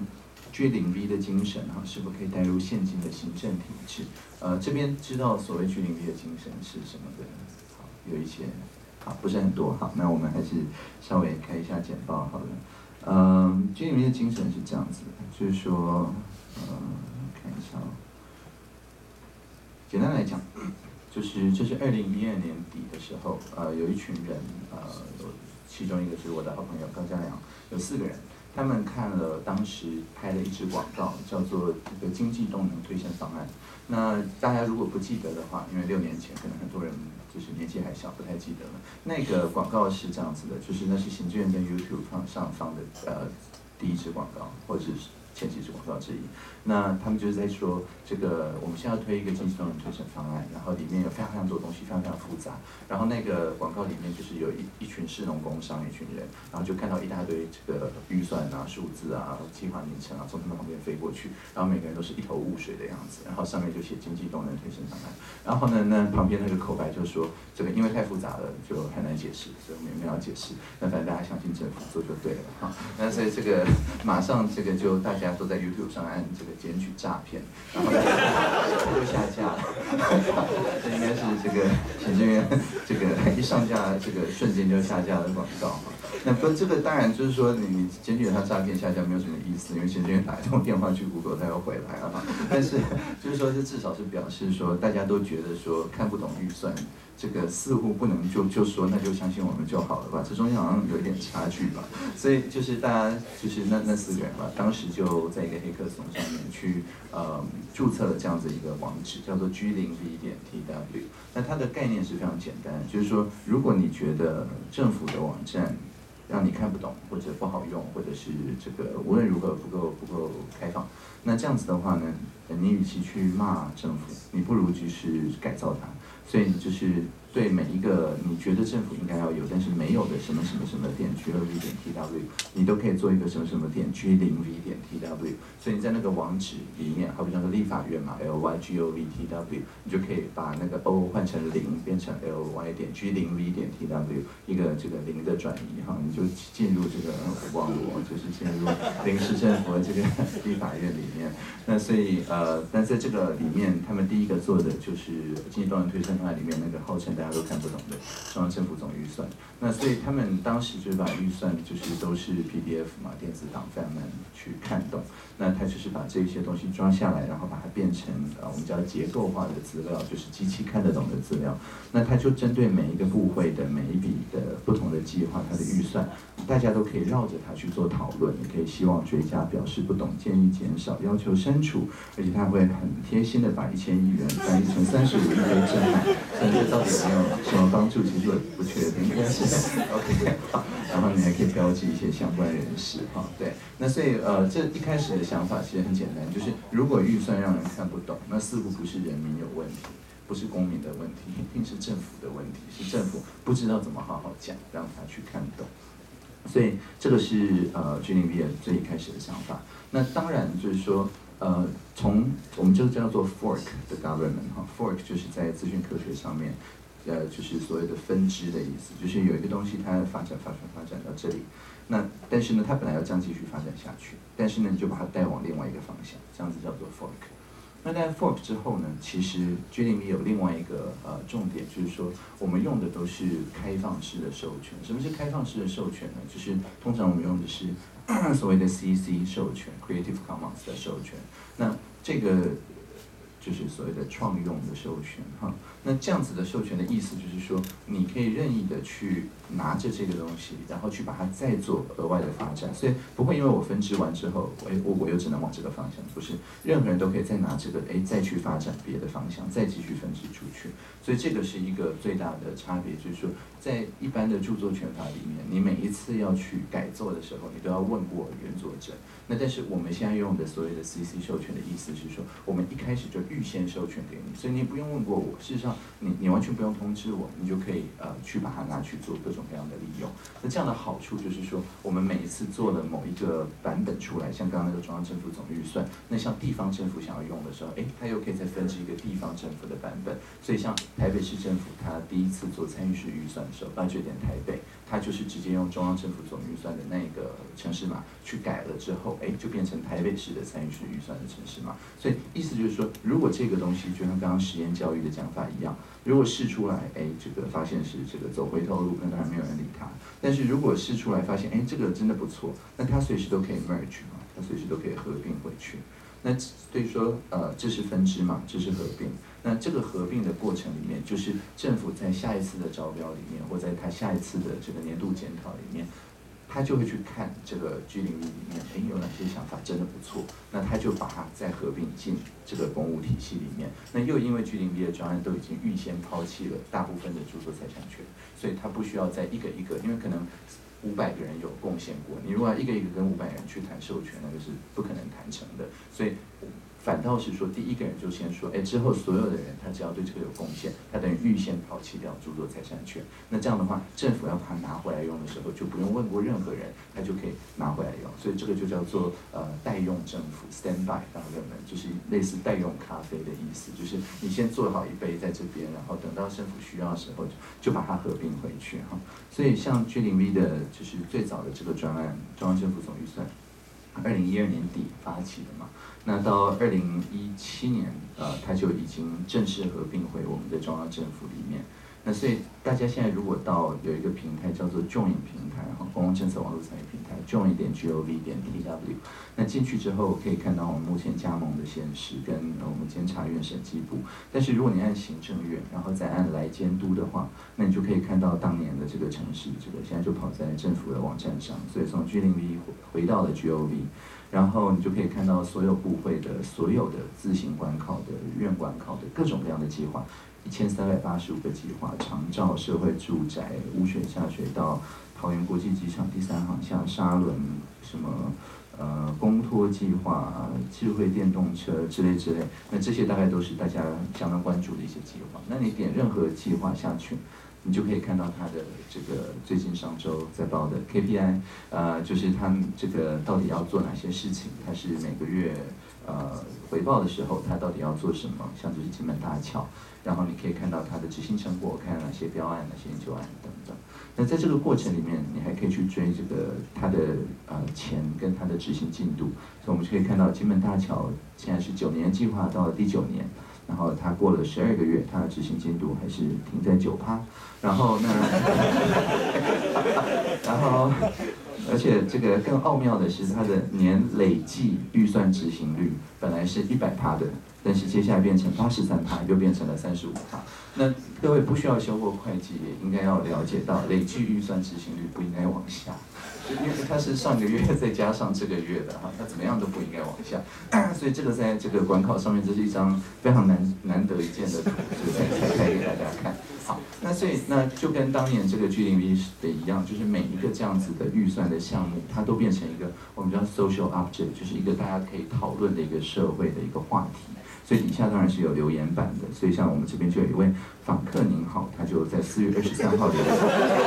G0V 的精神哈，是否可以带入现今的行政体制？这边知道所谓 G0V 的精神是什么的？好，有一些，好，不是很多，好，那我们还是稍微开一下简报好了。G0V 的精神是这样子的，就是说，看一下，简单来讲，就是这是2012年底的时候，有一群人，其中一个是我的好朋友高嘉良，有4个人，他们看了当时拍了一支广告，叫做这个经济动能推升方案。那大家如果不记得的话，因为6年前可能很多人就是年纪还小，不太记得了。那个广告是这样子的，就是那是行政院跟 YouTube 上放的第一支广告，或者是前几支广告之一。那他们就是在说，这个我们现在要推一个经济动能推升方案，然后里面有非常非常多东西，非常非常复杂。然后那个广告里面就是有一群士农工商一群人，然后就看到一大堆这个预算啊、数字啊、计划名称啊从他们旁边飞过去，然后每个人都是一头雾水的样子，然后上面就写经济动能推升方案。然后呢，那旁边那个口白就说，这个因为太复杂了，就很难解释，所以我们也没有解释。那反正大家相信政府做就对了哈。那所以这个马上这个就大家都在 YouTube 上按这个检举诈骗，然后就下架了。这应该是这个行政院这个一上架，这个瞬间就下架的广告哈。那不，这个当然就是说你检举他诈骗下架没有什么意思，因为行政院打一通电话去 Google 他又回来了哈。但是就是说，这至少是表示说大家都觉得说看不懂预算。这个似乎不能就说那就相信我们就好了吧，这中间好像有一点差距吧，所以就是大家就是那4个人吧，当时就在一个黑客松上面去注册了这样子一个网址，叫做 G0V.tw。那它的概念是非常简单，就是说如果你觉得政府的网站让你看不懂或者不好用，或者是这个无论如何不够开放，那这样子的话呢，你与其去骂政府，你不如就是改造它。所以就是对每一个你觉得政府应该要有但是没有的什么什么什么点 G2V.tw， 你都可以做一个什么什么点 G0V.tw。所以你在那个网址里面，好比像是立法院嘛 LYGOV.tw， 你就可以把那个 O 换成0，变成 LY.G0V.tw， 一个这个0的转移哈，你就进入这个网络，就是进入临时政府的这个立法院里面。那所以但在这个里面，他们第一个做的就是经济动能推升方案里面那个号称大家都看不懂的中央政府总预算。那所以他们当时就是把预算就是都是 PDF 嘛，电子档，非常难去看懂。那他就是把这些东西抓下来，然后把它变成我们叫结构化的资料，就是机器看得懂的资料。那他就针对每一个部会的每一笔的不同的计划，它的预算，大家都可以绕着它去做讨论。你可以希望追加，表示不懂，建议减少，要求删除，而且他会很贴心的把1000亿元翻译成35亿杯真奶。所以这到底有没有什么帮助？其实我不确定，但是 OK 好。然后你还可以标记一些相关人士哈，对。那所以这一开始的想法其实很简单，就是如果预算让人看不懂，那似乎不是人民有问题，不是公民的问题，一定是政府的问题，是政府不知道怎么好好讲，让他去看懂。所以这个是G0V最一开始的想法。那当然就是说从我们这个叫做 fork 的 government 哈 ，fork 就是在资讯科学上面。就是所谓的分支的意思，就是有一个东西它发展到这里，那但是呢，它本来要这样继续发展下去，但是呢，你就把它带往另外一个方向，这样子叫做 fork。那在 fork 之后呢，其实 G0V有另外一个重点，就是说我们用的都是开放式的授权。什么是开放式的授权呢？就是通常我们用的是所谓的 CC 授权 （Creative Commons） 的授权。那这个就是所谓的创用的授权哈。那这样子的授权的意思就是说，你可以任意的去拿着这个东西，然后去把它再做额外的发展，所以不会因为我分支完之后，我又只能往这个方向，不是，任何人都可以再拿这个，再去发展别的方向，再继续分支出去。所以这个是一个最大的差别，就是说，在一般的著作权法里面，你每一次要去改作的时候，你都要问过原作者。那但是我们现在用的所谓的 CC 授权的意思是说，我们一开始就预先授权给你，所以你不用问过我，事实上你完全不用通知我，你就可以去把它拿去做各种各样的利用。那这样的好处就是说，我们每一次做了某一个版本出来，像刚刚那个中央政府总预算，那像地方政府想要用的时候，它又可以再分支一个地方政府的版本。所以像台北市政府，它第一次做参与式预算的时候，budget点台北，它就是直接用中央政府总预算的那个程式码去改了之后，就变成台北市的参与式预算的程式码。所以意思就是说，如果这个东西就像刚刚实验教育的讲法一样，如果试出来，这个发现是这个走回头路，那当然没有人理它。但是如果试出来发现，这个真的不错，那它随时都可以 merge 嘛，它随时都可以合并回去。那所以说，这是分支嘛，这是合并。那这个合并的过程里面，就是政府在下一次的招标里面，或在他下一次的这个年度检讨里面，他就会去看这个G0V里面，有哪些想法真的不错，那他就把它再合并进这个公务体系里面。那又因为G0V的专案都已经预先抛弃了大部分的著作财产权，所以他不需要再一个一个，因为可能 500个人有贡献过。你如果要一个一个跟500人去谈授权，那个是不可能谈成的。所以反倒是说，第一个人就先说，之后所有的人他只要对这个有贡献，他等于预先抛弃掉著作财产权。那这样的话，政府要把它拿回来用的时候，就不用问过任何人，他就可以拿回来用。所以这个就叫做代用政府 （standby government），就是类似代用咖啡的意思，就是你先做好一杯在这边，然后等到政府需要的时候就把它合并回去哈。所以像 G0V 的，就是最早的这个专案，中央政府总预算，2012年底发起的嘛。那到2017年，它就已经正式合并回我们的中央政府里面。那所以大家现在如果到有一个平台叫做 Join 平台哈，公共政策网络参与平台 join.gov.tw， 那进去之后可以看到我们目前加盟的县市跟我们监察院审计部。但是如果你按行政院，然后再按来监督的话，那你就可以看到当年的这个城市，这个现在就跑在政府的网站上。所以从 G0V 回到了 GOV。然后你就可以看到所有部会的所有的自行管考的、院管考的各种各样的计划，1385个计划，长照、社会住宅、污水下水道、桃园国际机场第3航厦、沙轮什么公托计划、智慧电动车之类，那这些大概都是大家相当关注的一些计划。那你点任何计划下去，你就可以看到它的这个最近上周在报的 KPI， 就是他们这个到底要做哪些事情，它是每个月回报的时候，它到底要做什么，像就是金门大桥，然后你可以看到它的执行成果，看哪些标案、哪些研究案等等。那在这个过程里面，你还可以去追这个它的钱跟它的执行进度，所以我们可以看到金门大桥现在是9年计划，到了第9年。然后它过了12个月，它的执行进度还是停在9%。然后而且这个更奥妙的是，它的年累计预算执行率本来是100%的，但是接下来变成83%，又变成了35%。那各位不需要修过会计，也应该要了解到，累计预算执行率不应该往下。因为它是上个月再加上这个月的哈，它怎么样都不应该往下，所以这个在这个管考上面，这是一张非常难得一见的图，就才开给大家看。好，那所以那就跟当年这个 G0V 的一样，就是每一个这样子的预算的项目，它都变成一个我们叫 social object， 就是一个大家可以讨论的一个社会的一个话题。所以底下当然是有留言板的，所以像我们这边就有一位访客您好，他就在4月23号留言，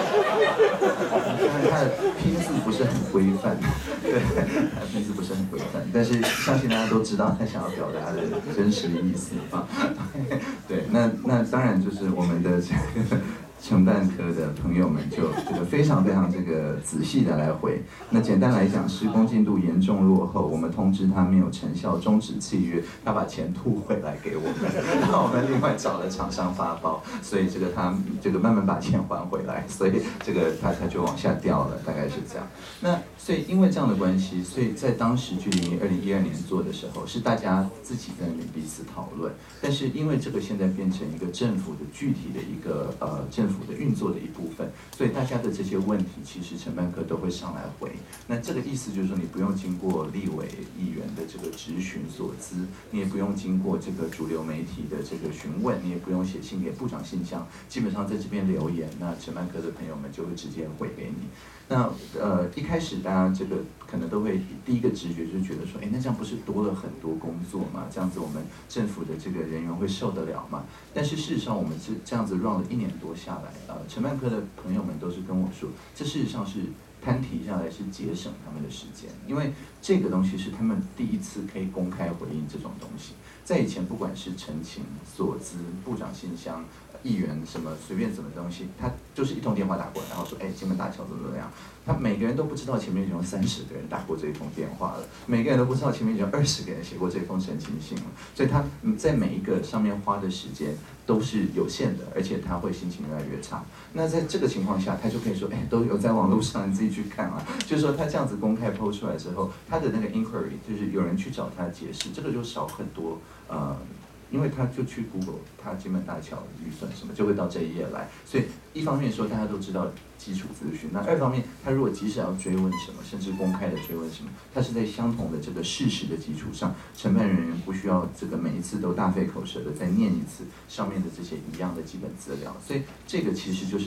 当然他的拼字不是很规范，对，他的拼字不是很规范，但是相信大家都知道他想要表达的真实意思啊。对，那当然就是我们的这个承办科的朋友们就这个非常这个仔细的来回。那简单来讲，施工进度严重落后，我们通知他没有成效，终止契约，他把钱吐回来给我们，那我们另外找了厂商发包，所以他这个慢慢把钱还回来，所以这个他就往下掉了，大概是这样。那所以因为这样的关系，所以在当时2012年做的时候，是大家自己在那边彼此讨论，但是因为这个现在变成一个政府的具体的一个政府的运作的一部分，所以大家的这些问题，其实承办科都会上来回。那这个意思就是说，你不用经过立委议员的这个质询所资，你也不用经过这个主流媒体的这个询问，你也不用写信给部长信箱，基本上在这边留言，那承办科的朋友们就会直接回给你。那一开始大家这个可能都会第一个直觉就觉得说，那这样不是多了很多工作吗？这样子我们政府的这个人员会受得了吗？但是事实上，我们是这样子 run 了1年多下来，承办科的朋友们都是跟我说，这事实上是摊提下来是节省他们的时间，因为这个东西是他们第一次可以公开回应这种东西。在以前，不管是陈情、所资、部长信箱、议员什么随便什么东西，他就是一通电话打过来，然后说，金门大桥怎么样？他每个人都不知道前面已经有30个人打过这一通电话了，每个人都不知道前面已经有20个人写过这封陈情信了，所以他在每一个上面花的时间都是有限的，而且他会心情越来越差。那在这个情况下，他就可以说，都有在网络上，你自己去看啊。就是说他这样子公开 PO 出来之后，他的那个 inquiry 就是有人去找他解释，这个就少很多。因为他就去 Google 他金门大桥预算什么，就会到这一页来。所以一方面说大家都知道基础资讯，那2方面他如果即使要追问什么，甚至公开的追问什么，他是在相同的这个事实的基础上，承办人员不需要这个每一次都大费口舌的再念一次上面的这些一样的基本资料。所以这个其实就是把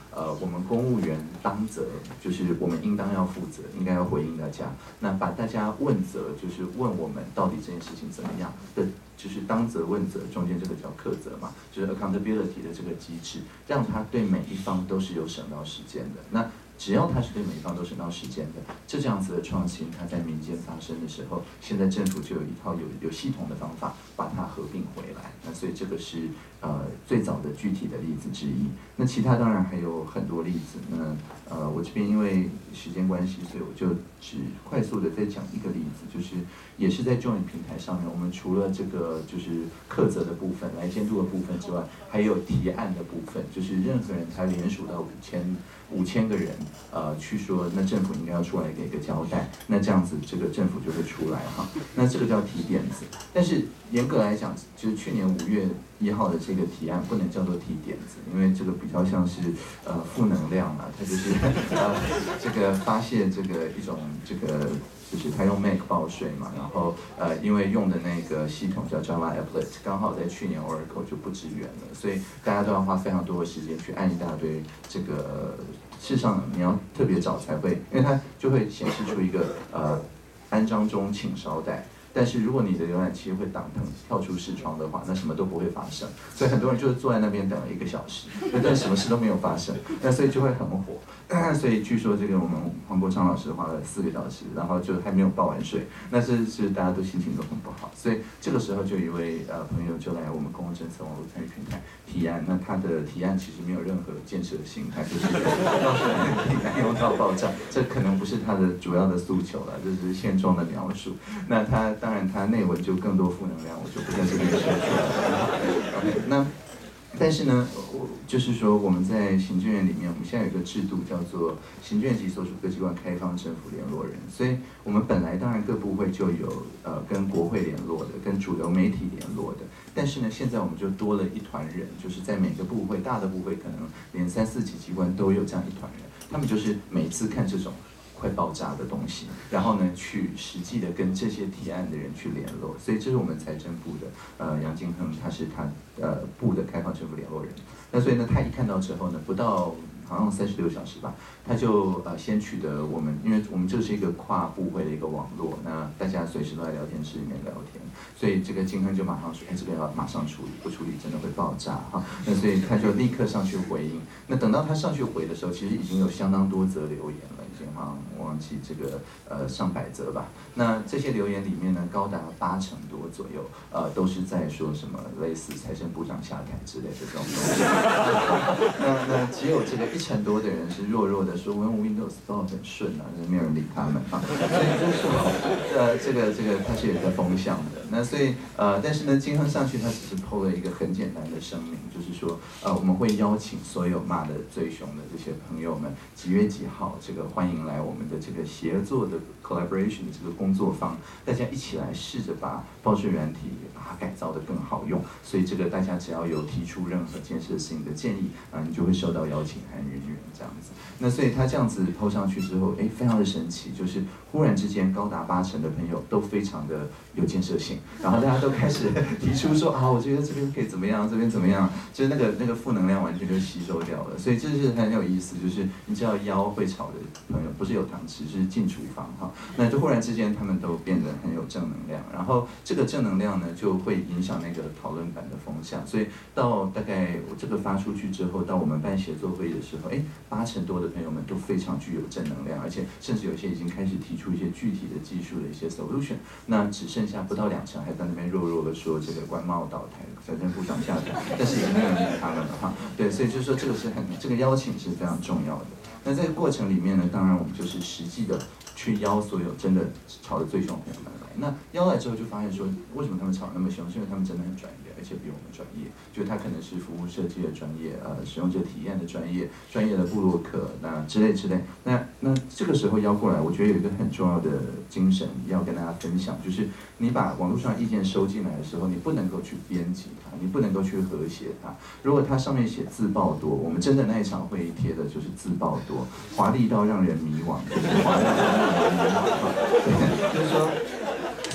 我们公务员当责，就是我们应当要负责，应该要回应大家。那把大家问责，就是问我们到底这件事情怎么样的，就是当责问责，中间这个叫克责嘛，就是 accountability 的这个机制，让他对每一方都是有省到时间的。那只要它是对每一方都省到时间的，这样子的创新，它在民间发生的时候，现在政府就有一套有系统的方法把它合并回来。那所以这个是最早的具体的例子之一。那其他当然还有很多例子。那我这边因为时间关系，所以我就只快速的再讲一个例子，就是也是在 Join 平台上面，我们除了这个就是克责的部分、来监督的部分之外，还有提案的部分，就是任何人他联署到5000个人，去说那政府应该要出来给个交代，那这样子这个政府就会出来哈。那这个叫提点子，但是严格来讲，就是去年5月1号的这个提案不能叫做提点子，因为这个比较像是负能量啊，它就是这个发泄这个一种这个。就是他用 Make 报税嘛，然后因为用的那个系统叫 Java Applet， 刚好在去年 Oracle 就不支援了，所以大家都要花非常多的时间去按一大堆这个，事实上你要特别找才会，因为它就会显示出一个安装中请稍待。但是如果你的浏览器会档腾跳出视窗的话，那什么都不会发生。所以很多人就是坐在那边等了1个小时，但什么事都没有发生，那所以就会很火。所以据说这个我们黄国昌老师花了4个小时，然后就还没有报完税，那是大家都心情都很不好。所以这个时候就有一位朋友就来我们公共政策网络参与平台提案，那他的提案其实没有任何建设性，他就是告诉你难用到爆炸，这可能不是他的主要的诉求了，这是现状的描述。那他当然他内文就更多负能量，我就不在这边说出来了。OK， 那。但是呢，就是说我们在行政院里面，我们现在有一个制度叫做行政院及所属各机关开放政府联络人，所以我们本来当然各部会就有跟国会联络的，跟主流媒体联络的，但是呢，现在我们就多了一团人，就是在每个部会，大的部会可能连3、4级机关都有这样一团人，他们就是每一次看这种快爆炸的东西，然后呢，去实际的跟这些提案的人去联络，所以这是我们财政部的杨金亨，他是他部的开放政府联络人。那所以呢，他一看到之后呢，不到好像36小时吧，他就先取得我们，因为我们这是一个跨部会的一个网络，那大家随时都在聊天室里面聊天，所以这个金亨就马上说，哎，这个要马上处理，不处理真的会爆炸哈。那所以他就立刻上去回应。那等到他上去回的时候，其实已经有相当多则留言了。好像我忘记这个上百则吧。那这些留言里面呢，高达80%多左右，都是在说什么类似财政部长下台之类的这种东西。那只有这个1%多的人是弱弱的说，我用 Windows 都很顺啊，没有人理他们啊。所以就是说，这个它是有一个风向的。那所以但是呢，金亨上去他只是 po 了一个很简单的声明，就是说我们会邀请所有骂得最凶的这些朋友们，几月几号这个欢迎来我们的这个协作的 collaboration 的这个工作坊，大家一起来试着把报税软体把它改造得更好用。所以这个大家只要有提出任何建设性的建议你就会收到邀请函云这样子。那所以他这样子 po 上去之后，非常的神奇，就是忽然之间高达80%的朋友都非常的有建设性，然后大家都开始提出说我觉得这边可以怎么样，这边怎么样，就是那个负能量完全就吸收掉了。所以这是很有意思，就是你只要邀会吵的朋友，不是有糖吃，是进厨房哈，那就忽然之间他们都变得很有正能量，然后这个正能量呢就会影响那个讨论版的风向，所以到大概我这个发出去之后，到我们办协作会议的时候，80%多的朋友们都非常具有正能量，而且甚至有些已经开始提出一些具体的技术的一些 solution， 那只剩下不到2成还在那边弱弱的说这个官帽倒台，财政部长下台，但是也没有人理他们了哈。对，所以就是说这个邀请是非常重要的。那在过程里面呢，当然我们就是实际的去邀所有真的吵得最凶的朋友们来。那邀来之后就发现说，为什么他们吵得那么凶？是因为他们真的很专业，而且比我们专业。就他可能是服务设计的专业，使用者体验的专业的部落客，那之类。那这个时候邀过来，我觉得有一个很重要的精神要跟大家分享，就是你把网络上的意见收进来的时候，你不能够去编辑它，你不能够去和谐它。如果它上面写自爆多，我们真的那一场会议贴的就是自爆多，华丽到让人迷惘，就是华丽到让人迷惘。就是说。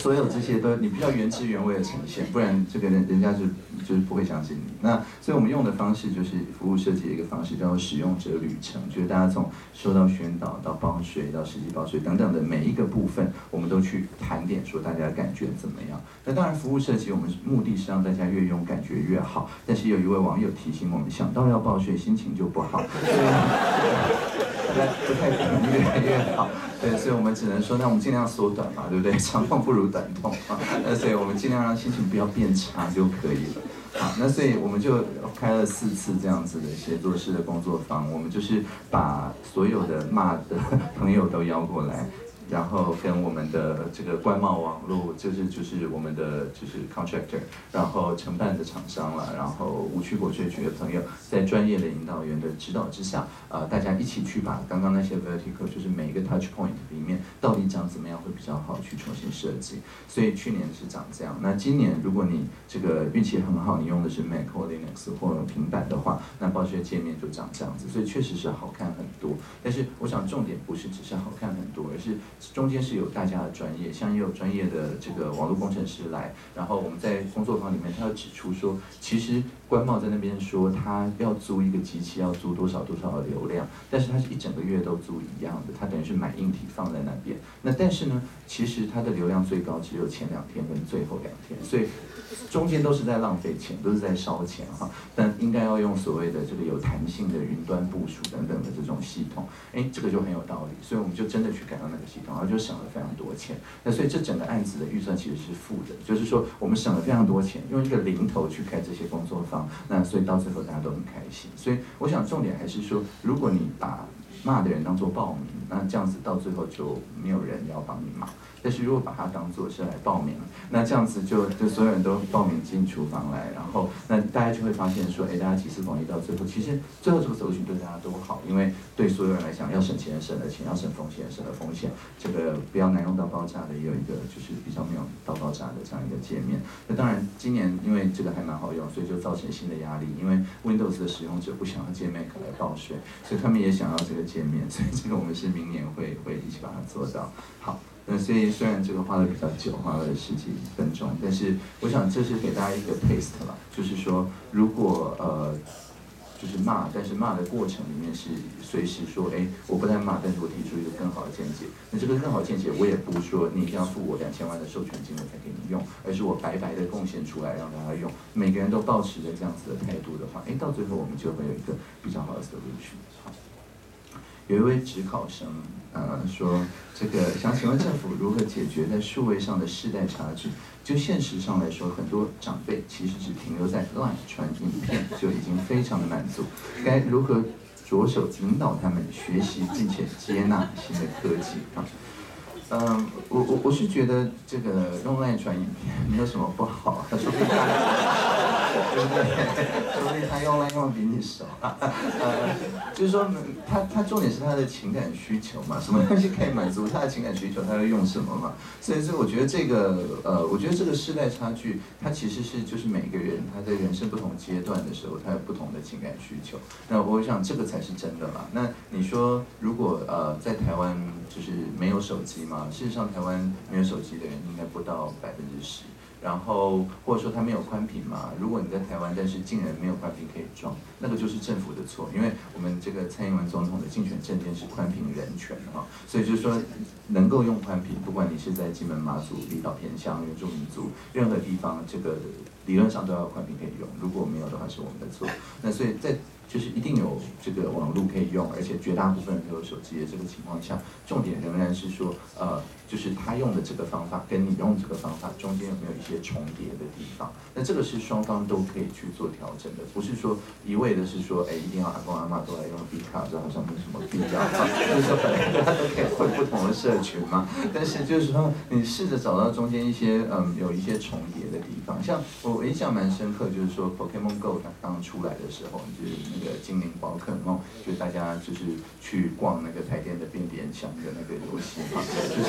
所有这些都你必须要原汁原味的呈现，不然这个人家就是不会相信你。那所以我们用的方式就是服务设计的一个方式，叫做使用者旅程，就是大家从收到宣导到报税到实际报税等等的每一个部分，我们都去盘点说大家的感觉怎么样。那当然服务设计我们目的是让大家越用感觉越好，但是有一位网友提醒我们，想到要报税心情就不好，大家不太可能越来越好。对，所以我们只能说，那我们尽量缩短嘛，对不对？长痛不如短痛啊。那所以我们尽量让心情不要变差就可以了。好，那所以我们就开了4次这样子的协作式的工作坊，我们就是把所有的骂的朋友都邀过来。然后跟我们的这个官贸网络，就是我们的就是 contractor， 然后承办的厂商了，然后无区国税局的朋友，在专业的引导员的指导之下，大家一起去把刚刚那些 vertical， 就是每一个 touch point 里面到底长怎么样会比较好去重新设计。所以去年是长这样，那今年如果你这个运气很好，你用的是 Mac 或 Linux 或平板的话，那报税界面就长这样子，所以确实是好看很多。但是我想重点不是只是好看很多，而是中间是有大家的专业，像也有专业的这个网络工程师来，然后我们在工作坊里面，他要指出说，其实官贸在那边说他要租一个机器要租多少的流量，但是他是一整个月都租一样的，他等于是买硬体放在那边。那但是呢，其实它的流量最高只有前2天跟最后2天，所以中间都是在浪费钱，都是在烧钱哈。但应该要用所谓的这个有弹性的云端部署等等的这种系统，这个就很有道理，所以我们就真的去改到那个系统，然后就省了非常多钱。那所以这整个案子的预算其实是负的，就是说我们省了非常多钱，用一个零头去开这些工作坊，那所以到最后大家都很开心。所以我想重点还是说，如果你把骂的人当作报名，那这样子到最后就没有人要帮你骂。但是如果把它当作是来报名，那这样子就所有人都报名进厨房来，然后那大家就会发现说，大家集思广益到最后，其实最后这个solution对大家都好，因为对所有人来讲，要省钱省了钱，要省风险省了风险，这个不要难用到爆炸的，也有一个就是比较没有到爆炸的这样一个界面。那当然今年因为这个还蛮好用，所以就造成新的压力，因为 Windows 的使用者不想要借 Mac 来报税，所以他们也想要这个界面，所以这个我们是明年会一起把它做到好。所以虽然这个花了比较久，花了10几分钟，但是我想这是给大家一个 taste 啦，就是说如果就是骂，但是骂的过程里面是随时说，我不但骂，但是我提出一个更好的见解。那这个更好的见解，我也不说你一定要付我2000万的授权金我才给你用，而是我白白的贡献出来让大家用。每个人都抱持着这样子的态度的话，到最后我们就会有一个比较好的 solution。好，有一位指考生。说这个想请问政府如何解决在数位上的世代差距？就现实上来说，很多长辈其实只停留在 LINE 传影片就已经非常的满足，该如何着手引导他们学习并且接纳新的科技啊？我是觉得这个用 LINE 传影片没有什么不好，他说不定对不对？说不定他用 LINE 用比你熟就是说他重点是他的情感需求嘛，什么东西可以满足他的情感需求，他会用什么嘛？所以我觉得这个我觉得这个世代差距，它其实是就是每个人他在人生不同阶段的时候，他有不同的情感需求。那我想这个才是真的啦。那你说如果在台湾就是没有手机嘛？事实上台湾没有手机的人应该不到10%。然后或者说它没有宽频嘛，如果你在台湾，但是竟然没有宽频可以装，那个就是政府的错，因为我们这个蔡英文总统的竞选政见是宽频人权哈，所以就是说能够用宽频，不管你是在金门马祖、离岛偏乡、原住民族任何地方，这个理论上都要宽频可以用，如果没有的话是我们的错。那所以在就是一定有这个网络可以用，而且绝大部分人都有手机的这个情况下，重点仍然是说就是他用的这个方法跟你用这个方法中间有没有一些重叠的地方？那这个是双方都可以去做调整的，不是说一味的是说，一定要阿公阿嬷都来用 B 卡，这好像没什么必要。就是说本来大家都可以混不同的社群嘛，但是就是说你试着找到中间一些有一些重叠的地方。像我印象蛮深刻，就是说 Pokemon Go 它刚出来的时候，就是那个精灵宝可梦，就是大家就是去逛那个台电的变电箱的那个游戏嘛，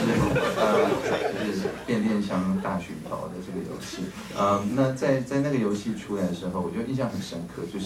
就是变电箱大寻宝的这个游戏。那在那个游戏出来的时候，我就印象很深刻，就是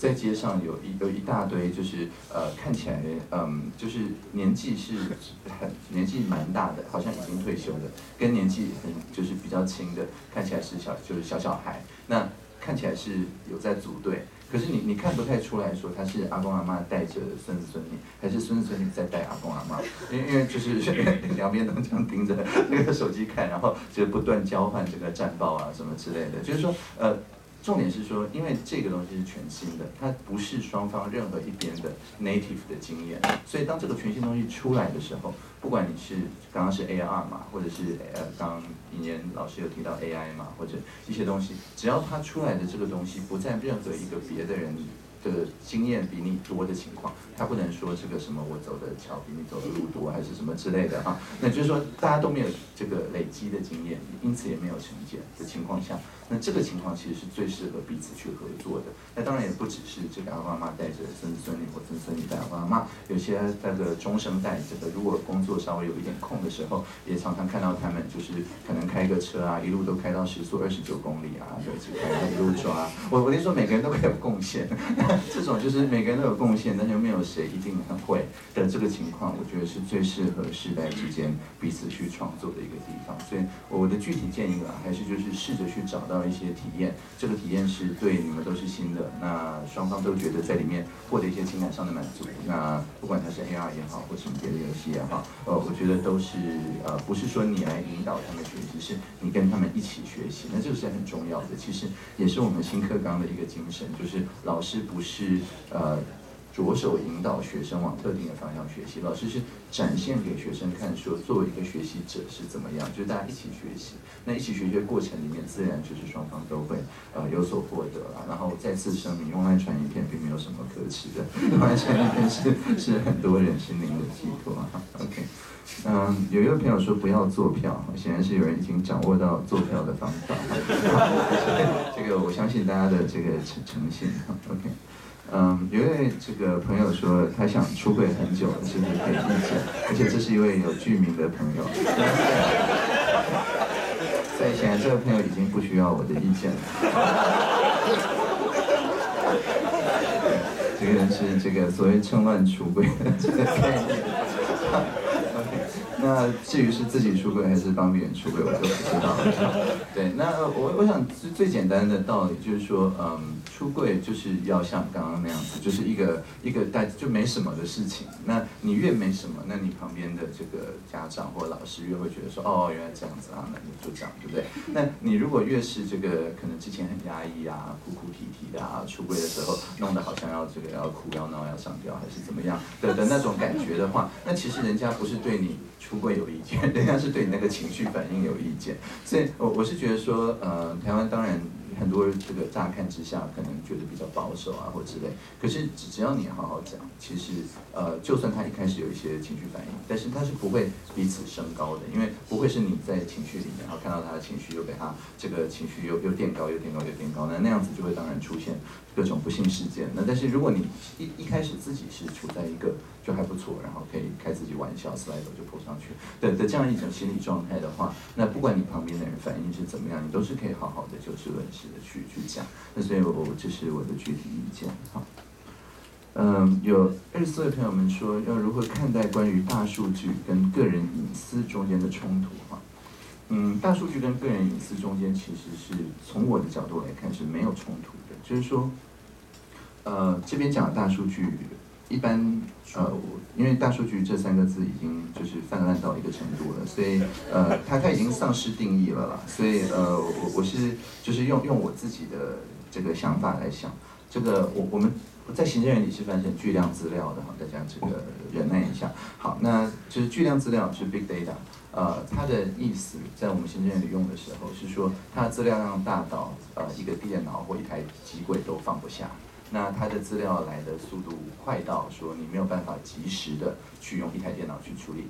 在街上有一大堆就是看起来就是年纪年纪蛮大的，好像已经退休的，跟年纪就是比较轻的，看起来是小孩，那看起来是有在组队。可是你看不太出来说他是阿公阿嬷带着孙子孙女，还是孙子孙女在带阿公阿嬷，因为就是两边都这样盯着那个手机看，然后就不断交换这个战报啊什么之类的，就是说重点是说，因为这个东西是全新的，它不是双方任何一边的 native 的经验，所以当这个全新东西出来的时候，不管你是刚刚是 AR 嘛，或者是刚刚尹岩老师有提到 AI 嘛，或者一些东西，只要它出来的这个东西不在任何一个别的人的经验比你多的情况，他不能说这个什么我走的桥比你走的路多，还是什么之类的哈。那就是说大家都没有这个累积的经验，因此也没有成见的情况下，那这个情况其实是最适合彼此去合作的。那当然也不只是这个阿公阿嬷带着孙子孙女或孙子孙女带阿公阿嬷，有些那个中生代这个如果工作稍微有一点空的时候，也常常看到他们就是可能开个车啊，一路都开到时速29公里啊，对，就开一路抓。我跟你说，每个人都可以有贡献。这种就是每个人都有贡献，但是没有谁一定很会的这个情况，我觉得是最适合世代之间彼此去创作的一个地方。所以我的具体建议啊，还是就是试着去找到一些体验，这个体验是对你们都是新的，那双方都觉得在里面获得一些情感上的满足。那不管它是 AR 也好，或什么别的游戏也好，我觉得都是不是说你来引导他们学习，是你跟他们一起学习。那这个是很重要的，其实也是我们新课纲的一个精神，就是老师不是着手引导学生往特定的方向学习，老师是展现给学生看，说作为一个学习者是怎么样，就是大家一起学习。那一起学习的过程里面，自然就是双方都会有所获得啦。然后再次声明，用爱传影片并没有什么可耻的，用爱传影片是很多人心灵的寄托。OK。有一位朋友说不要做票，显然是有人已经掌握到做票的方法。这个我相信大家的这个诚信。OK。有一位这个朋友说他想出柜很久了，是不是给意见？而且这是一位有剧名的朋友。所以显然这个朋友已经不需要我的意见了。这个人是这个所谓趁乱出柜的这个概念。那至于是自己出柜还是帮别人出柜，我就不知道了。对，那我想最简单的道理就是说，出柜就是要像刚刚那样子，就是一个就没什么的事情。那你越没什么，那你旁边的这个家长或老师越会觉得说，哦，原来这样子啊，那就这样，对不对？那你如果越是这个可能之前很压抑啊、哭哭啼啼的啊，出柜的时候弄得好像要哭要闹要上吊还是怎么样的那种感觉的话，那其实人家不是对你出柜有意见，人家是对你那个情绪反应有意见。所以我是觉得说，台湾当然很多这个乍看之下可能觉得比较保守啊或之类，可是只要你好好讲，其实就算他一开始有一些情绪反应，但是他是不会彼此升高的，因为不会是你在情绪里面，然后看到他的情绪又给他这个情绪又垫高，那样子就会当然出现各种不幸事件。那但是如果你一开始自己是处在一个就还不错，然后可以开自己玩笑 slide 就扑上去的这样一种心理状态的话，那不管你旁边的人反应是怎么样，你都是可以好好的就事论事的去讲。那所以这是我的具体意见。好，有24位朋友们说要如何看待关于大数据跟个人隐私中间的冲突哈。大数据跟个人隐私中间其实是从我的角度来看是没有冲突的，就是说，这边讲的大数据。一般因为大数据这3个字已经就是泛滥到一个程度了，所以它已经丧失定义了啦。所以我是就是用我自己的这个想法来想，这个我们在行政院里是翻成巨量资料的哈，大家这个忍耐一下。好，那就是巨量资料是 big data，它的意思在我们行政院里用的时候是说，它的资料量大到一个电脑或一台机柜都放不下。那它的资料来的速度快到说你没有办法及时的去用一台电脑去处理它，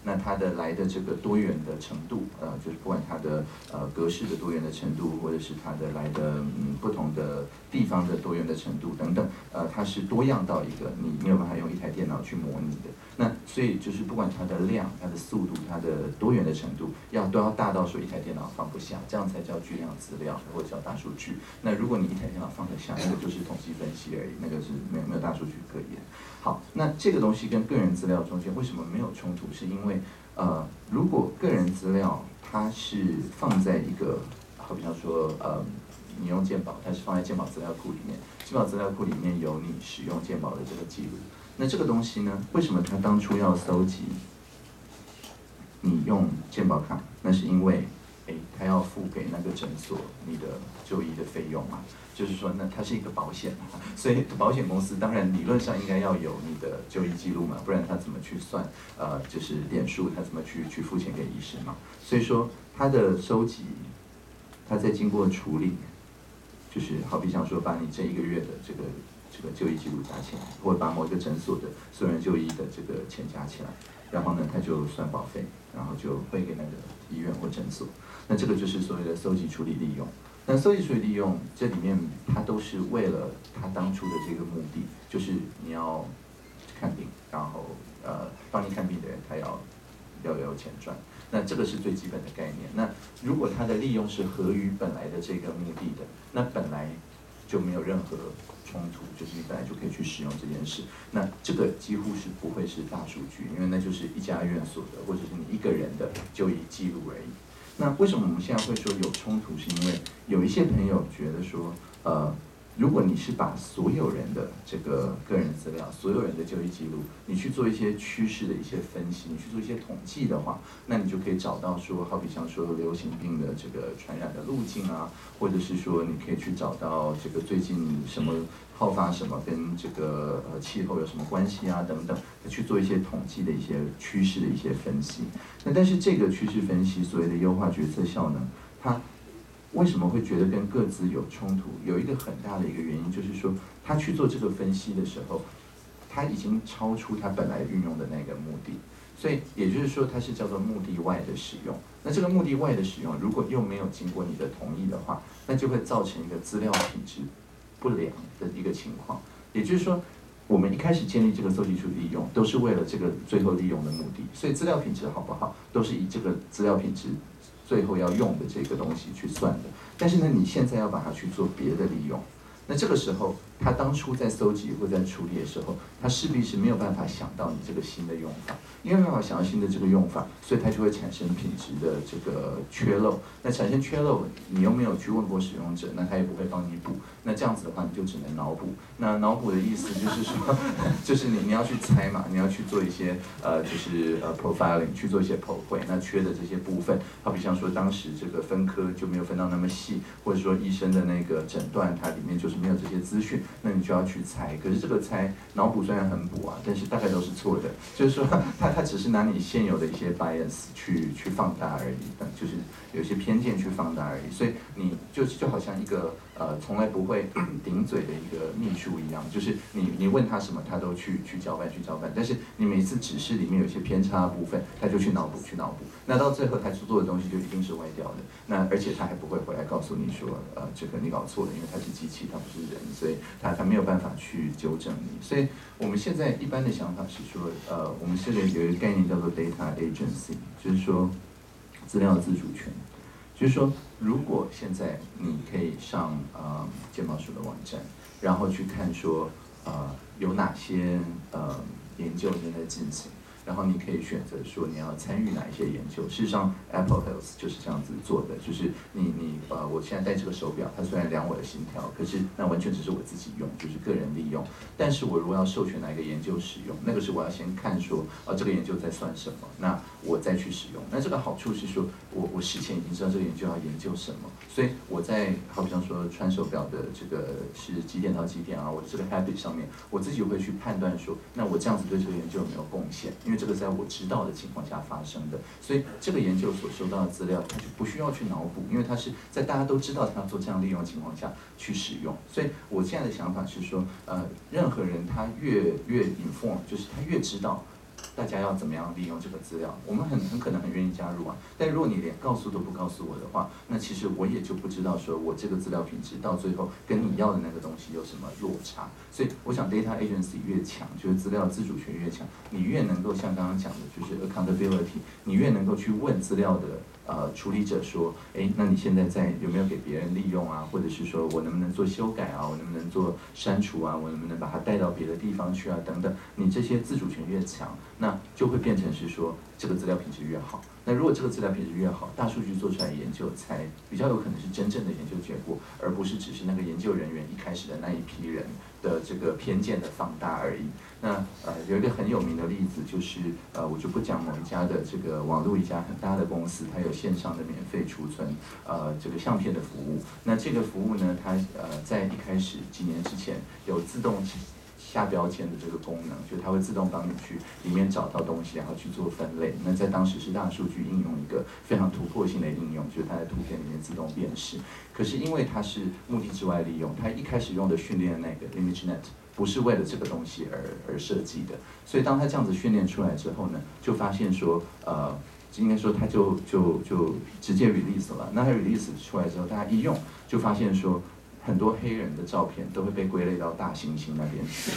那它的来的这个多元的程度，就是不管它的格式的多元的程度，或者是它的来的不同的地方的多元的程度等等，它是多样到一个你没有办法用一台电脑去模拟的。那所以就是不管它的量、它的速度、它的多元的程度，都要大到说一台电脑放不下，这样才叫巨量资料或者叫大数据。那如果你一台电脑放得下，那个就是统计分析而已，那个是没有大数据可言。好，那这个东西跟个人资料中间为什么没有冲突？是因为如果个人资料它是放在一个，好比方说你用健保，它是放在健保资料库里面，健保资料库里面有你使用健保的这个记录。那这个东西呢，为什么它当初要搜集你用健保卡？那是因为，它要付给那个诊所你的就医的费用嘛。就是说，那它是一个保险嘛，所以保险公司当然理论上应该要有你的就医记录嘛，不然它怎么去算就是点数，它怎么去付钱给医生嘛？所以说它的收集，它在经过处理，就是好比想说把你这1个月的这个就医记录加起来，或者把某一个诊所的所有人就医的这个钱加起来，然后呢，他就算保费，然后就汇给那个医院或诊所。那这个就是所谓的搜集、处理、利用。那搜集、处理、利用这里面，它都是为了它当初的这个目的，就是你要看病，然后帮你看病的人他要有钱赚。那这个是最基本的概念。那如果它的利用是合于本来的这个目的的，那本来就没有任何冲突，就是你本来就可以去使用这件事。那这个几乎是不会是大数据，因为那就是一家院所的，或者是你一个人的就医记录而已。那为什么我们现在会说有冲突？是因为有一些朋友觉得说，如果你是把所有人的这个个人资料、所有人的就医记录，你去做一些趋势的一些分析，你去做一些统计的话，那你就可以找到说，好比像说流行病的这个传染的路径啊，或者是说你可以去找到这个最近什么好发什么跟这个气候有什么关系啊等等，去做一些统计的一些趋势的一些分析。那但是这个趋势分析所谓的优化决策效能，它为什么会觉得跟个资有冲突？有一个很大的一个原因，就是说他去做这个分析的时候，他已经超出他本来运用的那个目的，所以也就是说它是叫做目的外的使用。那这个目的外的使用，如果又没有经过你的同意的话，那就会造成一个资料品质不良的一个情况。也就是说，我们一开始建立这个搜集、处理、利用，都是为了这个最后利用的目的，所以资料品质好不好，都是以这个资料品质最后要用的这个东西去算的。但是呢，你现在要把它去做别的利用，那这个时候，他当初在搜集或在处理的时候，他势必是没有办法想到你这个新的用法，因为没有办法想到新的这个用法，所以它就会产生品质的这个缺漏。那产生缺漏，你又没有去问过使用者，那他也不会帮你补。那这样子的话，你就只能脑补。那脑补的意思就是说，就是你要去猜嘛，你要去做一些profiling， 去做一些剖绘，那缺的这些部分，好比像说当时这个分科就没有分到那么细，或者说医生的那个诊断它里面就是没有这些资讯，那你就要去猜。可是这个猜脑补虽然很补啊，但是大概都是错的，就是说它只是拿你现有的一些 bias 去放大而已，就是有一些偏见去放大而已。所以你就好像一个从来不会顶嘴的一个秘书一样，就是你问他什么，他都去交办，但是你每次指示里面有一些偏差的部分，他就去脑补，那到最后他做的东西就一定是歪掉的。那而且他还不会回来告诉你说，这个你搞错了，因为他是机器，他不是人，所以他没有办法去纠正你。所以我们现在一般的想法是说，我们这里有一个概念叫做 data agency， 就是说资料自主权。就是说，如果现在你可以上健保署的网站，然后去看说有哪些研究正在进行，然后你可以选择说你要参与哪一些研究。事实上 ，Apple Health 就是这样子做的，就是我现在戴这个手表，它虽然量我的心跳，可是那完全只是我自己用，就是个人利用。但是我如果要授权哪一个研究使用，那个是我要先看说这个研究在算什么，那我再去使用。那这个好处是说，我事前已经知道这个研究要研究什么，所以我在好比像说穿手表的这个是几点到几点啊，我的这个 habit 上面，我自己会去判断说，那我这样子对这个研究有没有贡献？因为这个在我知道的情况下发生的，所以这个研究所收到的资料，它就不需要去脑补，因为它是在大家都知道它要做这样利用的情况下去使用。所以我现在的想法是说，任何人他越inform，就是他越知道大家要怎么样利用这个资料，我们很可能很愿意加入啊。但如果你连告诉都不告诉我的话，那其实我也就不知道说我这个资料品质到最后跟你要的那个东西有什么落差。所以我想 data agency 越强，就是资料自主权越强，你越能够像刚刚讲的，就是 accountability， 你越能够去问资料的处理者说，那你现在有没有给别人利用啊？或者是说我能不能做修改啊？我能不能做删除啊？我能不能把它带到别的地方去啊？等等，你这些自主权越强，那就会变成是说这个资料品质越好。那如果这个资料品质越好，大数据做出来的研究才比较有可能是真正的研究结果，而不是只是那个研究人员一开始的那一批人的这个偏见的放大而已。那有一个很有名的例子，就是我就不讲某一家的这个网络一家很大的公司，它有线上的免费储存这个相片的服务。那这个服务呢，它在一开始几年之前有自动下标签的这个功能，就它会自动帮你去里面找到东西，然后去做分类。那在当时是大数据应用一个非常突破性的应用，就是它在图片里面自动辨识。可是因为它是目的之外利用，它一开始用的训练那个 ImageNet 不是为了这个东西而设计的，所以当它这样子训练出来之后呢，就发现说应该说它就直接 release 了。那它 release 出来之后，大家一用就发现说，很多黑人的照片都会被归类到大猩猩那边去。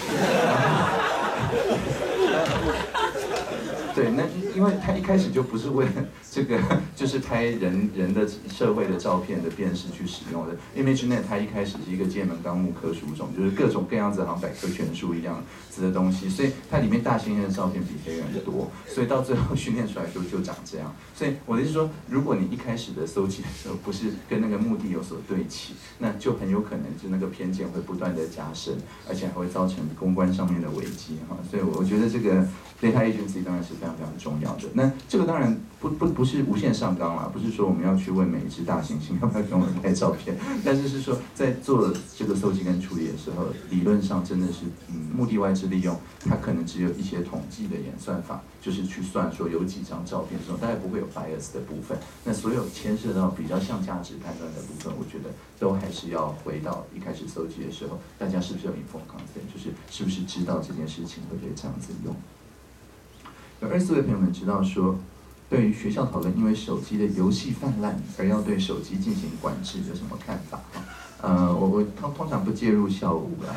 对，那因为他一开始就不是为了这个，就是拍人的社会的照片的辨识去使用的。ImageNet 它一开始是一个界门纲目科属种，就是各种各样子好像百科全书一样子的东西，所以它里面大猩猩的照片比黑人多，所以到最后训练出来就长这样。所以我的意思说，如果你一开始的搜集的时候不是跟那个目的有所对齐，那就很有可能就那个偏见会不断的加深，而且还会造成公关上面的危机哈。所以我觉得这个 data agency 当然是非常非常重要的。那这个当然不是无限上纲啦，不是说我们要去问每一只大猩猩要不要跟我们拍照片，但是是说在做这个搜集跟处理的时候，理论上真的是目的外置利用，它可能只有一些统计的演算法，就是去算说有几张照片之后，大概不会有 bias 的部分。那所有牵涉到比较像价值判断的部分，我觉得都还是要回到一开始搜集的时候，大家是不是有 informed consent， 就是是不是知道这件事情会被这样子用。有24位朋友们知道说，对于学校讨论因为手机的游戏泛滥而要对手机进行管制有什么看法？我通常不介入校务啦。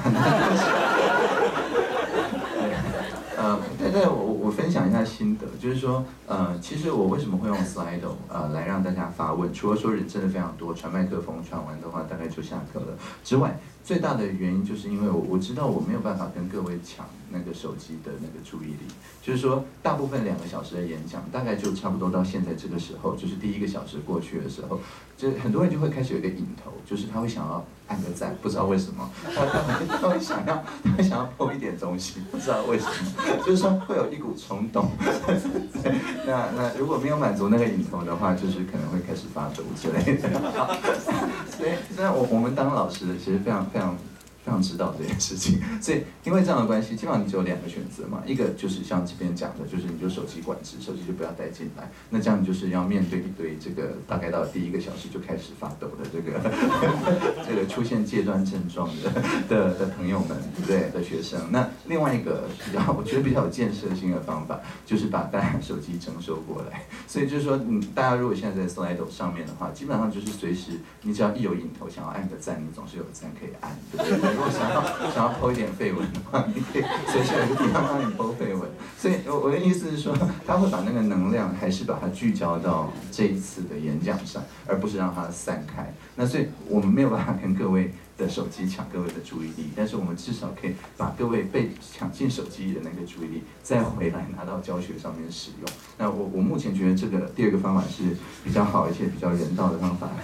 但我分享一下心得，就是说，其实我为什么会用 Slido 来让大家发问，除了说人真的非常多，传麦克风传完的话大概就下课了之外，最大的原因就是因为我知道我没有办法跟各位抢那个手机的那个注意力，就是说大部分2个小时的演讲，大概就差不多到现在这个时候，就是第1个小时过去的时候，就很多人就会开始有一个瘾头，就是他会想要按个赞，不知道为什么，他会想要po一点东西，不知道为什么，就是说会有一股冲动。那如果没有满足那个瘾头的话，就是可能会开始发抖之类的。所以那我们当老师的其实非常知道这件事情，所以因为这样的关系，基本上你只有2个选择嘛，一个就是像这边讲的，就是你就手机管制，手机就不要带进来，那这样你就是要面对一堆这个大概到第1个小时就开始发抖的这个出现戒断症状的朋友们，对不对？的学生。那另外一个我觉得比较有建设性的方法，就是把大家手机征收过来。所以就是说，大家如果现在在 Slido 上面的话，基本上就是随时你只要一有瘾头，想要按个赞，你总是有赞可以按，对不对？如果想要po一点绯闻的话，你可以随时有一个地方让你po绯闻。所以我的意思是说，他会把那个能量还是把它聚焦到这一次的演讲上，而不是让它散开。那所以我们没有办法跟各位的手机抢各位的注意力，但是我们至少可以把各位被抢进手机的那个注意力再回来拿到教学上面使用。那我目前觉得这个第2个方法是比较好而且比较人道的方法。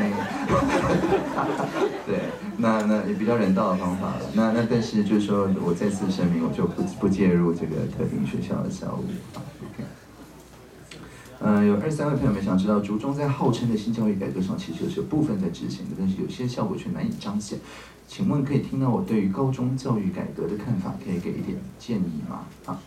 对，那也比较人道的方法了。那但是就是说我再次声明，我就不介入这个特定学校的校务。有23位朋友们想知道，竹中在号称的新教育改革上，其实是有部分在执行的，但是有些效果却难以彰显。请问可以听到我对于高中教育改革的看法，可以给一点建议吗？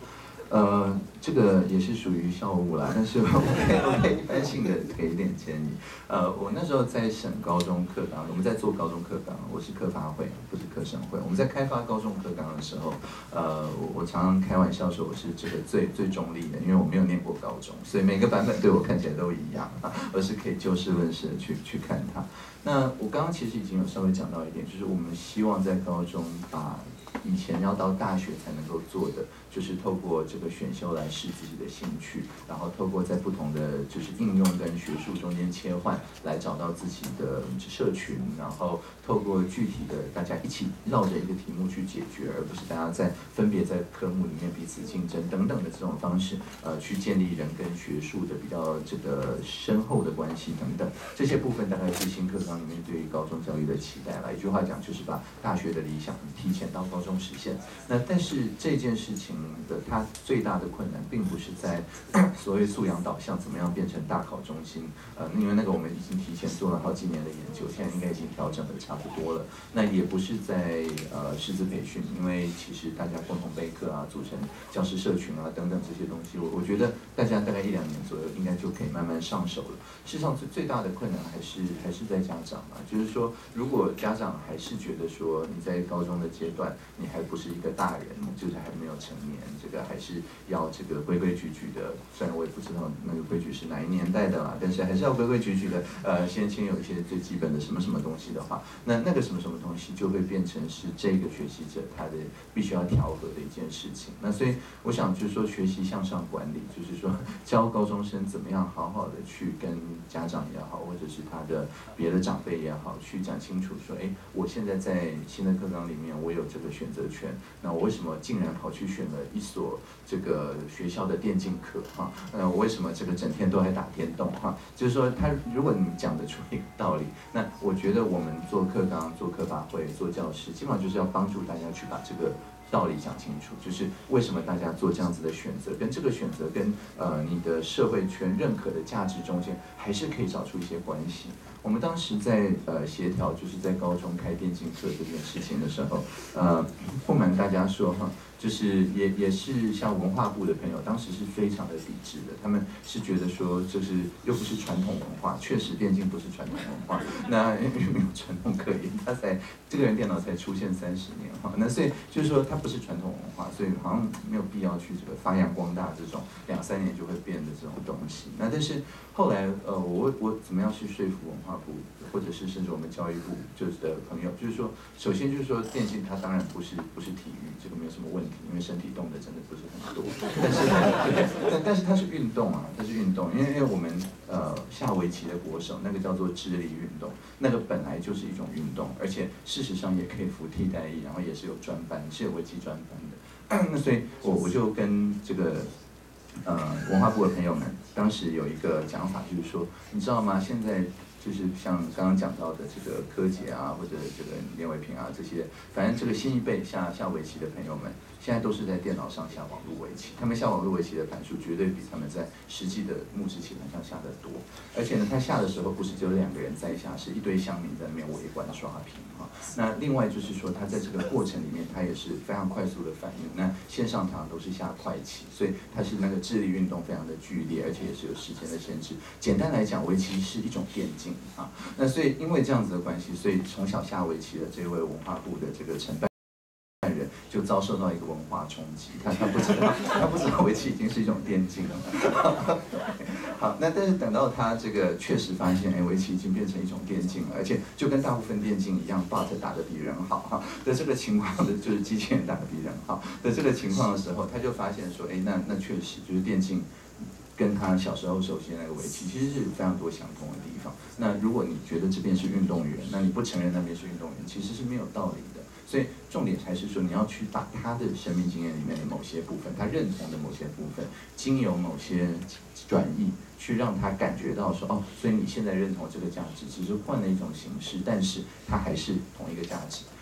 这个也是属于校务啦，但是我可以一般性的给一点建议。我那时候在审高中课纲，我们在做高中课纲，我是科发会，不是科审会。我们在开发高中课纲的时候，我常常开玩笑说我是这个最中立的，因为我没有念过高中，所以每个版本对我看起来都一样，而是可以就事论事的去看它。那我刚刚其实已经有稍微讲到一点，就是我们希望在高中把以前要到大学才能够做的，就是透过这个选修来试自己的兴趣，然后透过在不同的就是应用跟学术中间切换，来找到自己的社群，然后透过具体的大家一起绕着一个题目去解决，而不是大家分别在科目里面彼此竞争等等的这种方式，去建立人跟学术的比较这个深厚的关系等等。这些部分大概是新课纲里面对于高中教育的期待了。一句话讲，就是把大学的理想提前到高中实现。那但是这件事情的它最大的困难，并不是在所谓素养导向怎么样变成大考中心，因为那个我们已经提前做了好几年的研究，现在应该已经调整的差不多了。那也不是在师资培训，因为其实大家共同备课啊，组成教师社群啊等等这些东西，我觉得大家大概1-2年左右应该就可以慢慢上手了。事实上最大的困难还是在家长嘛，就是说如果家长还是觉得说你在高中的阶段你还不是一个大人，就是还没有成年，这个还是要这个规规矩矩的。虽然我也不知道那个规矩是哪一年代的啦，但是还是要规规矩矩的。先有一些最基本的什么什么东西的话，那个什么什么东西就会变成是这个学习者他的必须要调和的一件事情。那所以我想就是说学习向上管理，就是说教高中生怎么样好好的去跟家长也好，或者是他的别的长辈也好，去讲清楚说，我现在在新的课纲里面我有这个选择权，那我为什么竟然跑去选了一所这个学校的电竞课哈？我为什么这个整天都在打电动哈？就是说如果你讲得出一个道理，那我觉得我们做课纲、做科法会、做教师，基本上就是要帮助大家去把这个道理讲清楚，就是为什么大家做这样子的选择，跟这个选择跟你的社会圈认可的价值中间，还是可以找出一些关系。我们当时在协调，就是在高中开电竞课这件事情的时候，不瞒大家说哈，就是也是像文化部的朋友，当时是非常的抵制的，他们是觉得说，就是又不是传统文化，确实电竞不是传统文化，那又没有传统可言，这个人电脑才出现30年哈，那所以就是说它不是传统文化，所以好像没有必要去这个发扬光大这种2-3年就会变的这种东西。那但是后来我怎么样去说服文化部，或者是甚至我们教育部就是的朋友，就是说，首先就是说电竞它当然不是体育，这个没有什么问题，因为身体动的真的不是很多，但是它是运动啊，它是运动，因为我们下围棋的国手那个叫做智力运动，那个本来就是一种运动，而且事实上也可以服替代役，然后也是有专班，是有围棋专班的。那所以我就跟这个文化部的朋友们，当时有一个讲法，就是说，你知道吗？现在就是像刚刚讲到的这个柯洁啊，或者这个连伟平啊这些，反正这个新一辈下围棋的朋友们，现在都是在电脑上下网络围棋，他们下网络围棋的盘数绝对比他们在实际的木质棋盘上下得多，而且呢，他下的时候不是只有2个人在下，是一堆乡民在那边围观刷屏哈。那另外就是说，他在这个过程里面，他也是非常快速的反应。那线上常常都是下快棋，所以他是那个智力运动非常的剧烈，而且也是有时间的限制。简单来讲，围棋是一种电竞啊。那所以因为这样子的关系，所以从小下围棋的这位文化部的这个承办人就遭受到一个文化冲击，他不知道围棋已经是一种电竞了。好，那但是等到他这个确实发现，围棋已经变成一种电竞了，而且就跟大部分电竞一样 ，bot 打得比人好哈的这个情况的，就是机器人打得比人好的这个情况的时候，他就发现说，那确实就是电竞跟他小时候熟悉的那个围棋，其实是有非常多相同的地方。那如果你觉得这边是运动员，那你不承认那边是运动员，其实是没有道理的。所以重点还是说，你要去把他的生命经验里面的某些部分，他认同的某些部分，经由某些转译，去让他感觉到说，所以你现在认同这个价值，只是换了一种形式，但是它还是同一个价值。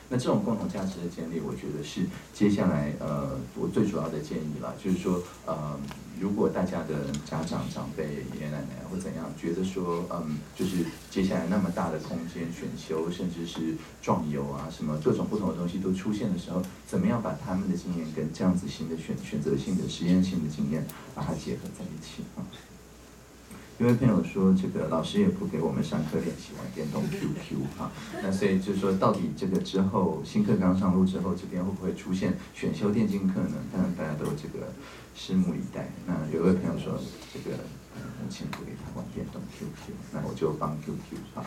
那这种共同价值的建立，我觉得是接下来我最主要的建议啦，就是说如果大家的家长、长辈、爷爷奶奶或怎样觉得说就是接下来那么大的空间选修，甚至是壮游啊，什么各种不同的东西都出现的时候，怎么样把他们的经验跟这样子新的选择性的、实验性的经验把它结合在一起啊。有位朋友说，这个老师也不给我们上课练习玩电动 QQ 哈，那所以就是说，到底这个之后新课纲上路之后，这边会不会出现选修电竞课呢？当然大家都这个拭目以待。那有位朋友说，这个母亲不给他玩电动 QQ， 那我就帮 QQ 哈。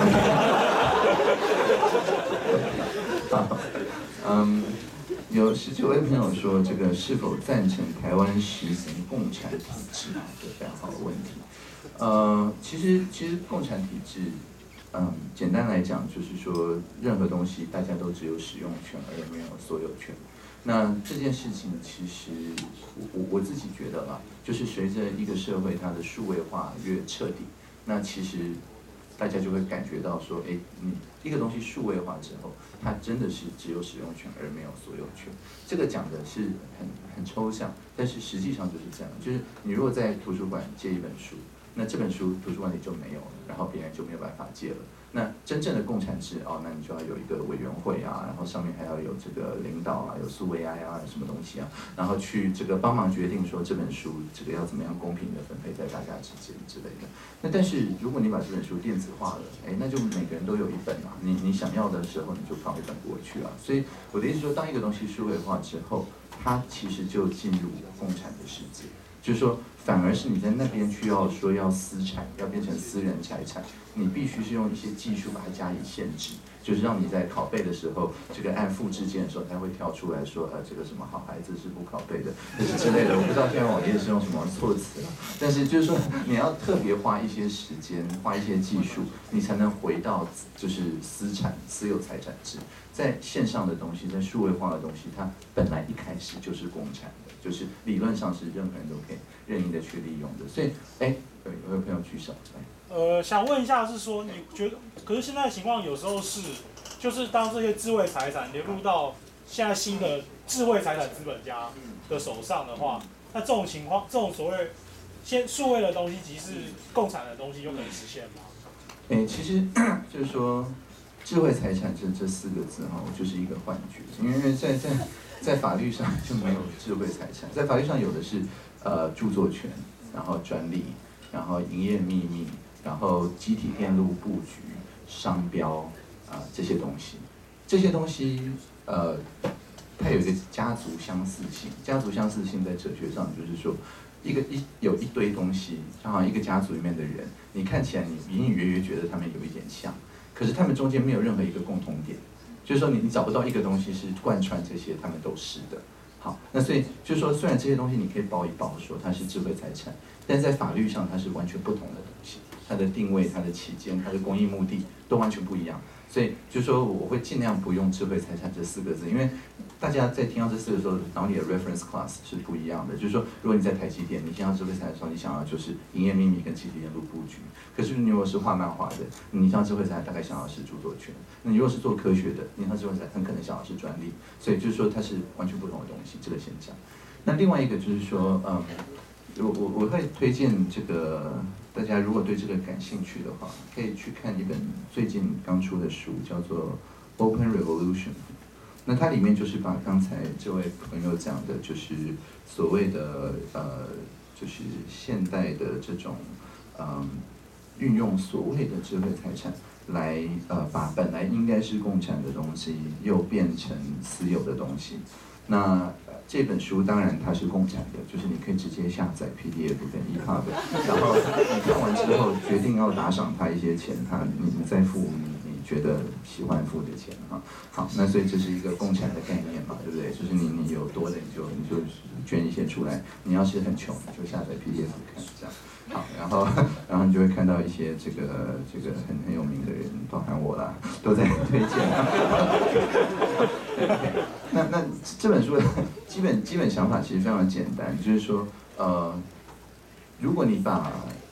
好，有19位朋友说，这个是否赞成台湾实行共产体制？这非常好的问题。其实共产体制，简单来讲就是说，任何东西大家都只有使用权而没有所有权。那这件事情其实我自己觉得啦，就是随着一个社会它的数位化越彻底，那其实大家就会感觉到说，你一个东西数位化之后，它真的是只有使用权而没有所有权。这个讲的是很抽象，但是实际上就是这样，就是你如果在图书馆借一本书，那这本书图书馆里就没有了，然后别人就没有办法借了。那真正的共产制那你就要有一个委员会啊，然后上面还要有这个领导啊，有数位 AI 啊，什么东西啊，然后去这个帮忙决定说这本书这个要怎么样公平的分配在大家之间之类的。那但是如果你把这本书电子化了，那就每个人都有一本嘛，你想要的时候你就拷一本过去啊。所以我的意思说，当一个东西数位化之后，它其实就进入共产的世界。就是说，反而是你在那边需要说要私产，要变成私人财产，你必须是用一些技术把它加以限制，就是让你在拷贝的时候，这个按复制键的时候，它会跳出来说，这个什么好孩子是不拷贝的，之类的。我不知道现在网页是用什么措辞了，但是就是说，你要特别花一些时间，花一些技术，你才能回到就是私有财产制。在线上的东西，在数位化的东西，它本来一开始就是共产的。就是理论上是任何人都可以任意的去利用的，所以有位朋友举手， 想问一下是说，你觉得，可是现在的情况有时候是，就是当这些智慧财产流入到现在新的智慧财产资本家的手上的话，那这种情况，这种所谓数位的东西，即是共产的东西，有可能实现吗？ 其实就是说，智慧财产这4个字哈，就是一个幻觉，因为在法律上就没有智慧财产，在法律上有的是著作权，然后专利，然后营业秘密，然后机体电路布局、商标这些东西，它有一个家族相似性。家族相似性在哲学上就是说，有一堆东西，就好像一个家族里面的人，你看起来你隐隐约约觉得他们有一点像，可是他们中间没有任何一个共同点。就是说你找不到一个东西是贯穿这些，他们都是的。好，那所以就是说，虽然这些东西你可以包一包说它是智慧财产，但是在法律上它是完全不同的东西，它的定位、它的期间、它的公益目的都完全不一样。所以就是说我会尽量不用智慧财产这4个字，因为大家在听到这4个的时候，脑里的 reference class 是不一样的。就是说，如果你在台积电，你听到智慧财产的时候，你想要就是营业秘密跟机体电路布局。可是你如果是画漫画的，你像智慧财产大概想要是著作权。那你如果是做科学的，你像智慧财产很可能想要是专利。所以就是说它是完全不同的东西，这个先讲。那另外一个就是说，我会推荐这个大家如果对这个感兴趣的话，可以去看一本最近刚出的书，叫做《Open Revolution》。那它里面就是把刚才这位朋友讲的，就是所谓的就是现代的这种运用所谓的智慧财产来把本来应该是共产的东西又变成私有的东西。那这本书当然它是共产的，就是你可以直接下载 PDF 跟 EPUB， 然后你看完之后决定要打赏他一些钱，你再付你觉得喜欢付的钱哈。好，那所以这是一个共产的概念嘛，对不对？就是你有多的你就捐一些出来，你要是很穷就下载 PDF 看这样。好，然后你就会看到一些这个很有名的人，包含我啦，都在推荐。那这本书的基本想法其实非常简单，就是说如果你把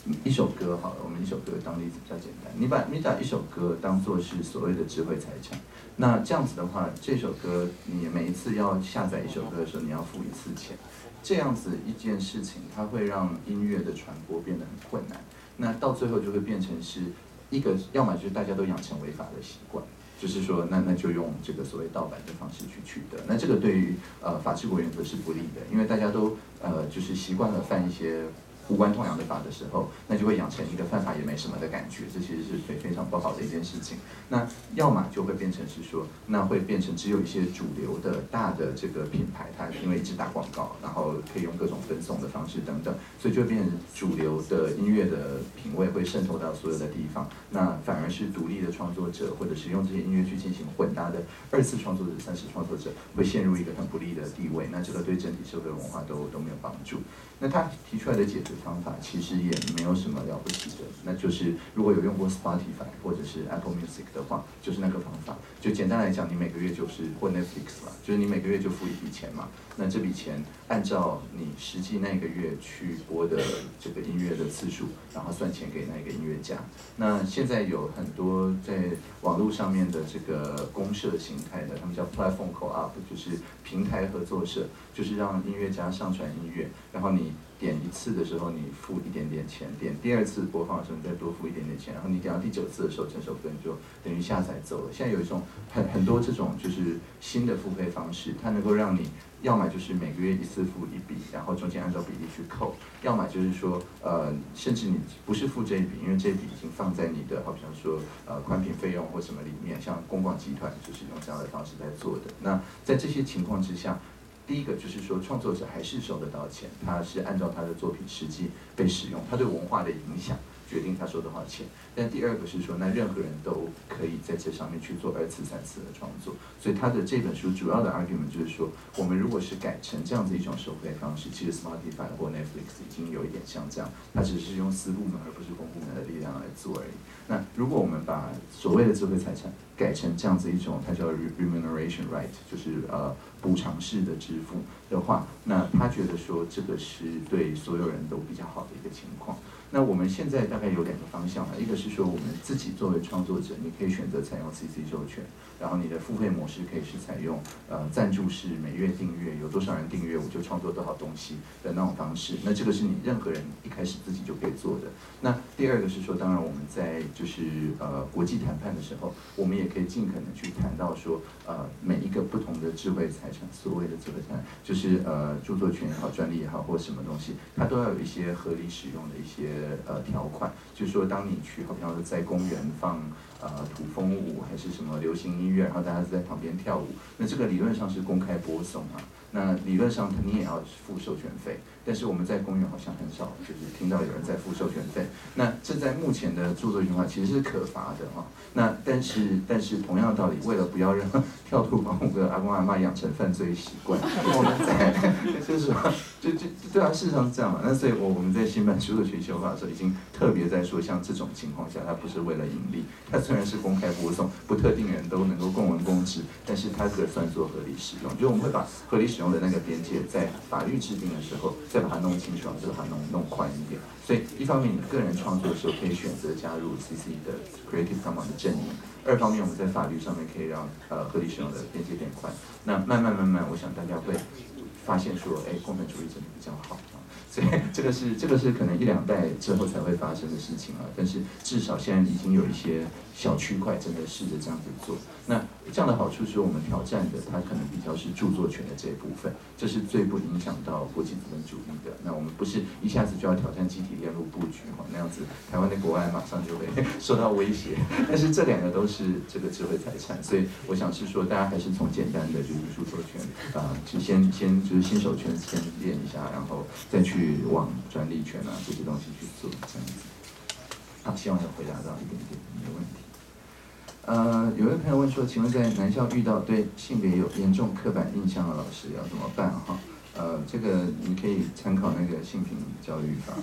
一首歌好了，我们一首歌当例子比较简单。你把一首歌当做是所谓的智慧财产，那这样子的话，这首歌你每一次要下载一首歌的时候，你要付一次钱。这样子一件事情，它会让音乐的传播变得很困难。那到最后就会变成是一个，要么就是大家都养成违法的习惯。就是说，那就用这个所谓盗版的方式去取得，那这个对于法治国原则是不利的，因为大家都就是习惯了犯一些无关痛痒的法的时候，那就会养成一个犯法也没什么的感觉，这其实是非常不好的一件事情。那要么就会变成是说，那会变成只有一些主流的大的这个品牌，它因为一直打广告，然后可以用各种分送的方式等等，所以就会变成主流的音乐的品味会渗透到所有的地方。那反而是独立的创作者，或者是用这些音乐去进行混搭的二次创作者、三次创作者，会陷入一个很不利的地位。那这个对整体社会文化都没有帮助。那他提出来的解决方法其实也没有什么了不起的，那就是如果有用过 Spotify 或者是 Apple Music 的话，就是那个方法。就简单来讲，你每个月就是或 Netflix 啦，就是你每个月就付一笔钱嘛。那这笔钱按照你实际那个月去播的这个音乐的次数，然后算钱给那个音乐家。那现在有很多在网络上面的这个公社形态的，他们叫 Platform Co-op， 就是平台合作社，就是让音乐家上传音乐，然后你点一次的时候，你付一点点钱；点第二次播放的时候，你再多付一点点钱。然后你点到第9次的时候，整首歌你就等于下载走了。现在有一种很多这种就是新的付费方式，它能够让你要么就是每个月一次付一笔，然后中间按照比例去扣；要么就是说甚至你不是付这一笔，因为这一笔已经放在你的，好比方说宽频费用或什么里面，像公广集团就是用这样的方式在做的。那在这些情况之下，第一个就是说，创作者还是收得到钱，他是按照他的作品实际被使用，他对文化的影响决定他收多少钱。但第二个是说，那任何人都可以在这上面去做2次、3次的创作。所以他的这本书主要的 argument 就是说，我们如果是改成这样子一种收费方式，其实 Spotify 或 Netflix 已经有一点像这样，它只是用私部门而不是公部门的力量来做而已。那如果我们把所谓的智慧财产改成这样子一种，它叫 remuneration right， 就是补偿式的支付的话，那他觉得说这个是对所有人都比较好的一个情况。那我们现在大概有2个方向，一个是说我们自己作为创作者，你可以选择采用 CC 授权，然后你的付费模式可以是采用赞助式每月订阅，有多少人订阅我就创作多少东西的那种方式。那这个是你任何人一开始自己就可以做的。那第二个是说，当然我们在就是国际谈判的时候，我们也可以尽可能去谈到说每一个不同的智慧财产，所谓的智慧财产就是著作权也好、专利也好或什么东西，它都要有一些合理使用的一些条款，就是说当你去好比方说在公园放土风舞还是什么流行音乐，然后大家在旁边跳舞，那这个理论上是公开播送啊，那理论上你也要付授权费，但是我们在公园好像很少就是听到有人在付授权费，那这在目前的著作权法其实是可罚的啊。那但是同样的道理，为了不要让跳土风舞的阿公阿嬷养成犯罪习惯，我们在就是说对啊，事实上是这样嘛。那所以我们在新版著作权修法的时候，已经特别在说，像这种情况下，它不是为了盈利，它虽然是公开播送，不特定人都能够共闻共知，但是它这个算作合理使用，就是我们会把合理使用的那个边界，在法律制定的时候，再把它弄清楚，再把它弄宽一点。所以一方面你个人创作的时候可以选择加入 CC 的 Creative Commons 的阵营，二方面我们在法律上面可以让合理使用的边界变宽。那慢慢，我想大家会发现说，共本主义真的比较好啊。所以这个是可能1、2代之后才会发生的事情啊，但是至少现在已经有一些小区块真的试着这样子做。那这样的好处是我们挑战的，它可能比较是著作权的这一部分，这是最不影响到国际资本主义的。那我们不是一下子就要挑战集体链路布局那样子，台湾的国外马上就会受到威胁。但是这2个都是这个智慧财产，所以我想是说，大家还是从简单的就是著作权就先就是新手权先练一下，然后再去往专利权这些东西去做这样子。好，希望有回答到一点点你的问题。有位朋友问说，请问在男校遇到对性别有严重刻板印象的老师要怎么办哈？这个你可以参考那个性平教育法，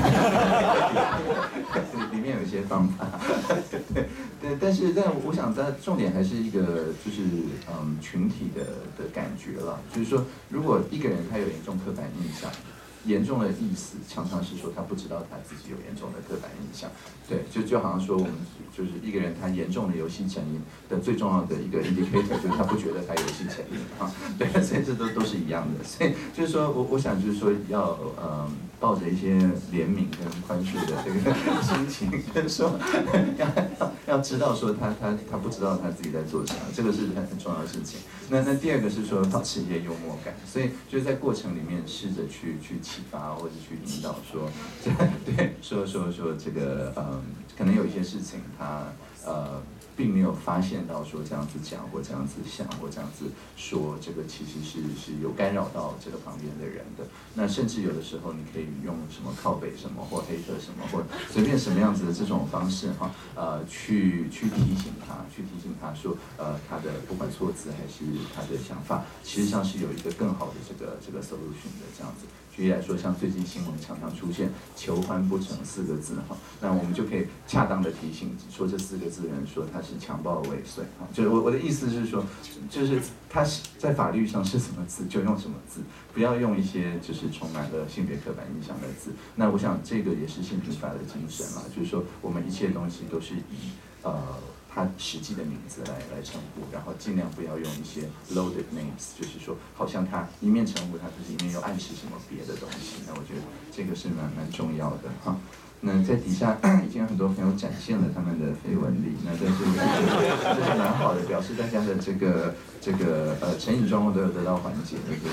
里面有一些方法。对，但我想它重点还是一个就是群体的感觉了，就是说如果一个人他有严重刻板印象， 严重的意思常常是说他不知道他自己有严重的刻板印象，对，就好像说我们就是一个人他严重的游戏成瘾的最重要的一个 indicator 就是他不觉得他游戏成瘾啊，对，所以这都是一样的，所以就是说我想就是说要抱着一些怜悯跟宽恕的这个心情，就是说要知道说他不知道他自己在做什么，这个是很重要的事情。那第二个是说保持一些幽默感，所以就是在过程里面试着去启发或者去引导说，对，说这个可能有一些事情他并没有发现到说这样子讲或这样子想或这样子说，这个其实是有干扰到这个旁边的人的。那甚至有的时候你可以用什么靠北什么或黑客什么或随便什么样子的这种方式哈，去提醒他说他的不管措辞还是他的想法，其实上是有一个更好的这个 solution 的这样子。举例来说，像最近新闻常常出现“求欢不成”4个字哈，那我们就可以恰当的提醒说这4个字的人说他是强暴未遂哈，就是我的意思是说，就是他在法律上是什么字就用什么字，不要用一些就是充满了性别刻板印象的字。那我想这个也是性平法的精神啦，就是说我们一切东西都是以他实际的名字来称呼，然后尽量不要用一些 loaded names， 就是说好像他一面称呼他，可是一面又暗示什么别的东西。那我觉得这个是蛮重要的哈。那在底下已经有很多朋友展现了他们的绯闻力，那但是这是蛮好的，表示大家的这个成瘾状况都有得到缓解，对不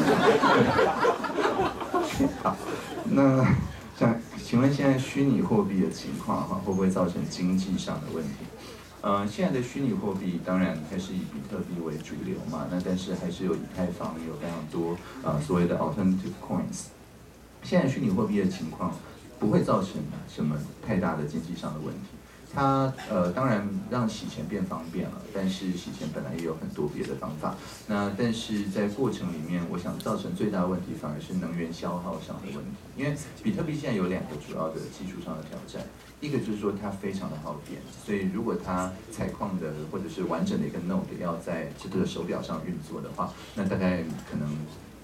对？好，那请问现在虚拟货币的情况哈，会不会造成经济上的问题？现在的虚拟货币当然还是以比特币为主流嘛，那但是还是有以太坊，有非常多所谓的 alternative coins。现在虚拟货币的情况不会造成什么太大的经济上的问题。它当然让洗钱变方便了，但是洗钱本来也有很多别的方法。那但是在过程里面，我想造成最大的问题反而是能源消耗上的问题。因为比特币现在有2个主要的技术上的挑战，一个就是说它非常的耗电，所以如果它采矿的或者是完整的一个 node 要在这个手表上运作的话，那大概可能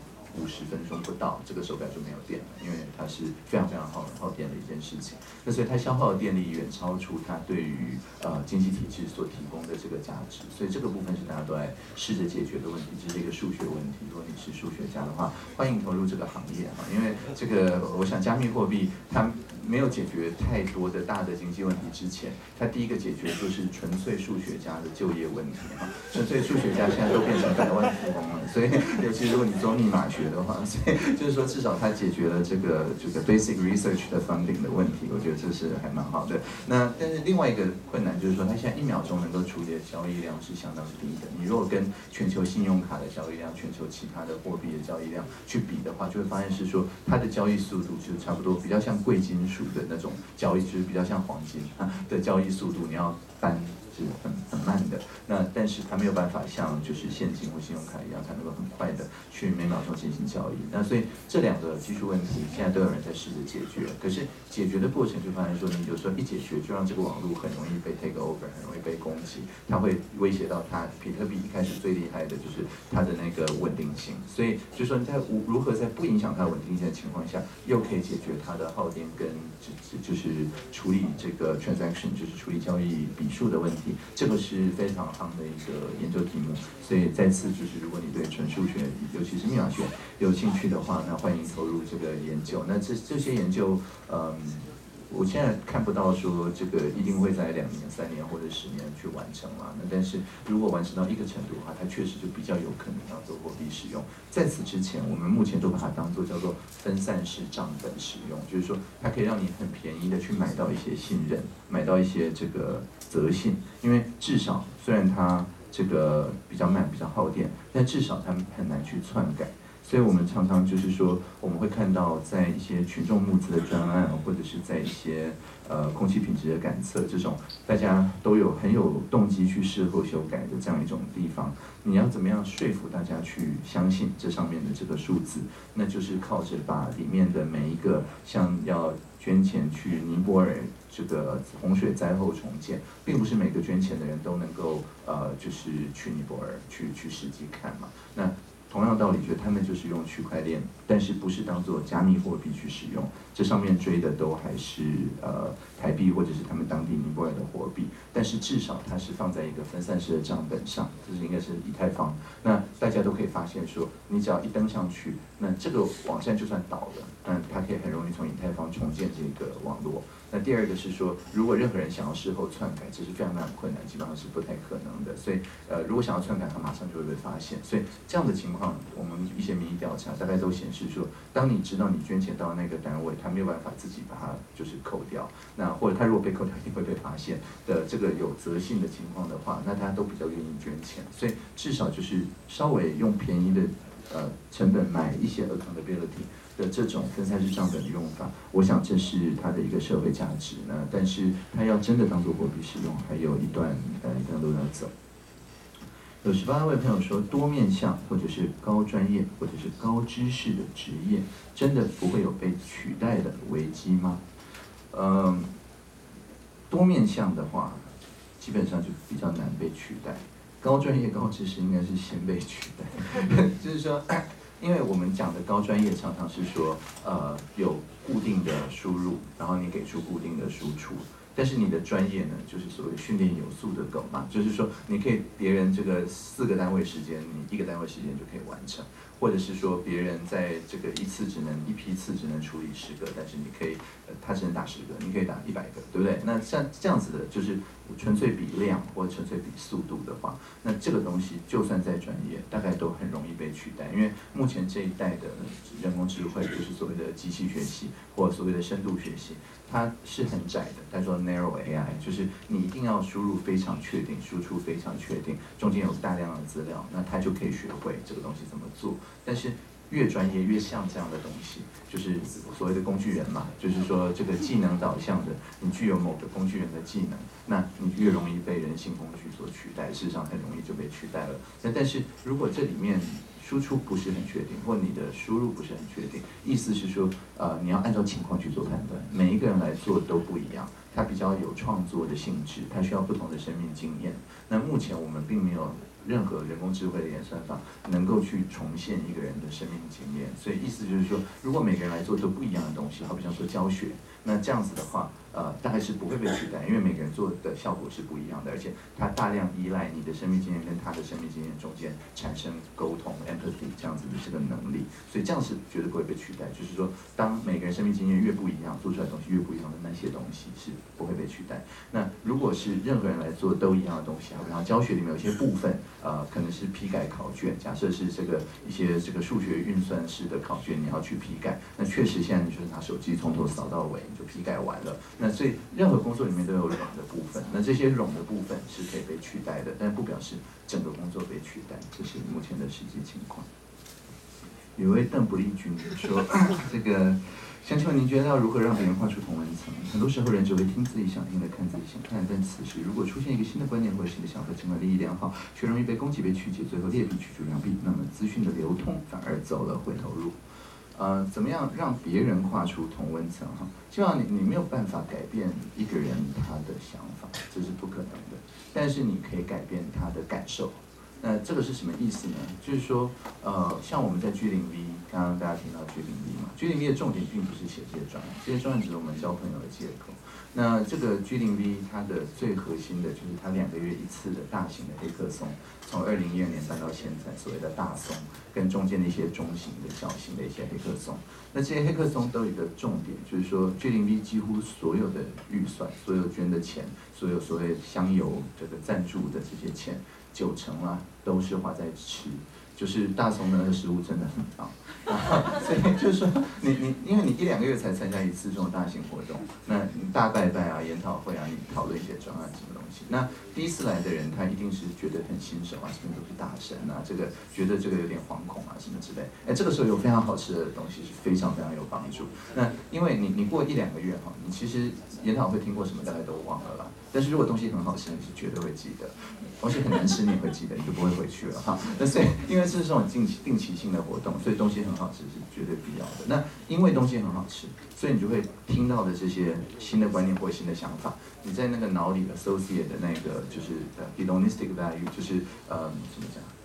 50分钟不到，这个手表就没有电了，因为它是非常耗电的一件事情。那所以它消耗的电力远超出它对于经济体制所提供的这个价值，所以这个部分是大家都在试着解决的问题，这是一个数学问题。如果你是数学家的话，欢迎投入这个行业哈，因为这个我想加密货币它没有解决太多的大的经济问题之前，它第一个解决就是纯粹数学家的就业问题哈。纯粹数学家现在都变成100万富翁了，所以尤其如果你做密码学的话，所以就是说至少它解决了这个 basic research 的 funding 的问题，我觉得这是还蛮好的。那但是另外一个困难就是说，它现在1秒钟能够处理的交易量是相当低的。你如果跟全球信用卡的交易量、全球其他的货币的交易量去比的话，就会发现是说它的交易速度就差不多比较像贵金属的那种交易，就是比较像黄金的交易速度，你要搬是很慢的。那但是它没有办法像就是现金或信用卡一样，它能够很快的去每秒钟进行交易。那所以这2个技术问题现在都有人在试着解决，可是解决的过程就发现说，你有时候一解决就让这个网络很容易被 take over， 很容易被攻击，它会威胁到它。比特币一开始最厉害的就是它的那个稳定性，所以就是说你在如何在不影响它稳定性的情况下，又可以解决它的耗电跟就是处理这个 transaction， 就是处理交易笔数的问题，这个是非常夯的一个研究题目。所以再次就是，如果你对纯数学，尤其是密码学有兴趣的话，那欢迎投入这个研究。那这些研究，我现在看不到说这个一定会在2年、3年或者10年去完成啦。那但是如果完成到一个程度的话，它确实就比较有可能要做货币使用。在此之前，我们目前都把它当作叫做分散式账本使用，就是说它可以让你很便宜的去买到一些信任，买到一些这个择信，因为至少虽然它这个比较慢、比较耗电，但至少它很难去篡改。所以我们常常就是说，我们会看到在一些群众募资的专案，或者是在一些空气品质的感测这种大家都很有动机去事后修改的这样一种地方，你要怎么样说服大家去相信这上面的这个数字？那就是靠着把里面的每一个像要捐钱去尼泊尔这个洪水灾后重建，并不是每个捐钱的人都能够就是去尼泊尔去实际看嘛。那同样道理，就他们就是用区块链，但是不是当做加密货币去使用，这上面追的都还是台币或者是他们当地尼泊尔的货币，但是至少它是放在一个分散式的账本上，这是应该是以太坊。那大家都可以发现说，你只要一登上去，那这个网站就算倒了，那它可以很容易从以太坊重建这个网络。那第二个是说，如果任何人想要事后篡改，这是非常非常困难，基本上是不太可能的。所以，如果想要篡改，它马上就会被发现。所以这样的情况，我们一些民意调查大概都显示说，当你知道你捐钱到那个单位，他没有办法自己把它就是扣掉，那或者他如果被扣掉，一定会被发现的这个有责性的情况的话，那大家都比较愿意捐钱。所以至少就是稍微用便宜的成本买一些 accountability。的这种分散式账本的用法，我想这是它的一个社会价值呢。但是它要真的当做货币使用，还有一段路要走。有18位朋友说，多面向或者是高专业或者是高知识的职业，真的不会有被取代的危机吗？多面向的话，基本上就比较难被取代。高专业、高知识应该是先被取代，就是说。因为我们讲的高专业常常是说，有固定的输入，然后你给出固定的输出，但是你的专业呢，就是所谓训练有素的狗嘛，就是说你可以别人这个4个单位时间，你1个单位时间就可以完成，或者是说别人在这个一批次只能处理10个，但是你可以，他只能打10个，你可以打100个，对不对？那像这样子的，就是纯粹比量或纯粹比速度的话，那这个东西就算再专业，大概都很容易被取代，因为目前这一代的人工智慧就是所谓的机器学习或所谓的深度学习，它是很窄的，叫做 narrow AI， 就是你一定要输入非常确定，输出非常确定，中间有大量的资料，那它就可以学会这个东西怎么做。但是越专业越像这样的东西，就是所谓的工具人嘛，就是说这个技能导向的，你具有某个工具人的技能，那你越容易被人性工具所取代，事实上很容易就被取代了。但是如果这里面输出不是很确定，或你的输入不是很确定，意思是说，你要按照情况去做判断，每一个人来做都不一样，他比较有创作的性质，他需要不同的生命经验。那目前我们并没有任何人工智慧的演算法能够去重现一个人的生命经验，所以意思就是说，如果每个人来做都不一样的东西，好比像说教学，那这样子的话，大概是不会被取代，因为每个人做的效果是不一样的，而且它大量依赖你的生命经验跟他的生命经验中间产生沟通 empathy 这样子的这个能力，所以这样是绝对不会被取代。就是说，当每个人生命经验越不一样，做出来的东西越不一样的那些东西是不会被取代。那如果是任何人来做都一样的东西，好比方教学里面有一些部分，可能是批改考卷，假设是这个一些这个数学运算式的考卷，你要去批改，那确实现在你就是拿手机从头扫到尾，你就批改完了。那所以任何工作里面都有冗的部分，那这些冗的部分是可以被取代的，但不表示整个工作被取代，这是目前的实际情况。有位邓不利君说，这个想请问您觉得要如何让别人画出同文层？很多时候人只会听自己想听的，看自己想看，但此时如果出现一个新的观念或者新的想法，尽管利益良好，却容易被攻击、被曲解，最后劣币驱逐良币，那么资讯的流通反而走了回头路。怎么样让别人画出同温层？哈，基本上你没有办法改变一个人他的想法，这是不可能的。但是你可以改变他的感受。那这个是什么意思呢？就是说，像我们在G0V，刚刚大家听到G0V嘛，G0V的重点并不是写这些专案，这些专案只是我们交朋友的借口。那这个G0V它的最核心的就是它2个月一次的大型的黑客松，从2012年办到现在，所谓的大松，跟中间的一些中型的、小型的一些黑客松。那这些黑客松都有一个重点，就是说G0V几乎所有的预算、所有捐的钱、所有所谓香油这个赞助的这些钱，90%啦都是花在吃。就是大松的那个食物真的很棒，所以就是说因为你1-2个月才参加一次这种大型活动，那你大拜拜啊、研讨会啊，你讨论一些专案什么东西，那第一次来的人他一定是觉得很新手啊，这边都是大神啊，这个觉得这个有点惶恐啊什么之类，这个时候有非常好吃的东西是非常非常有帮助。那因为你过1-2个月哈，你其实研讨会听过什么大概都忘了啦，但是如果东西很好吃，你是绝对会记得；东西很难吃，你也会记得，你就不会回去了哈。那所以因为这是这种定期性的活动，所以东西很好吃是绝对必要的。那因为东西很好吃，所以你就会听到的这些新的观念或新的想法，你在那个脑里 associate 的那个就是hedonistic value，就是怎么讲，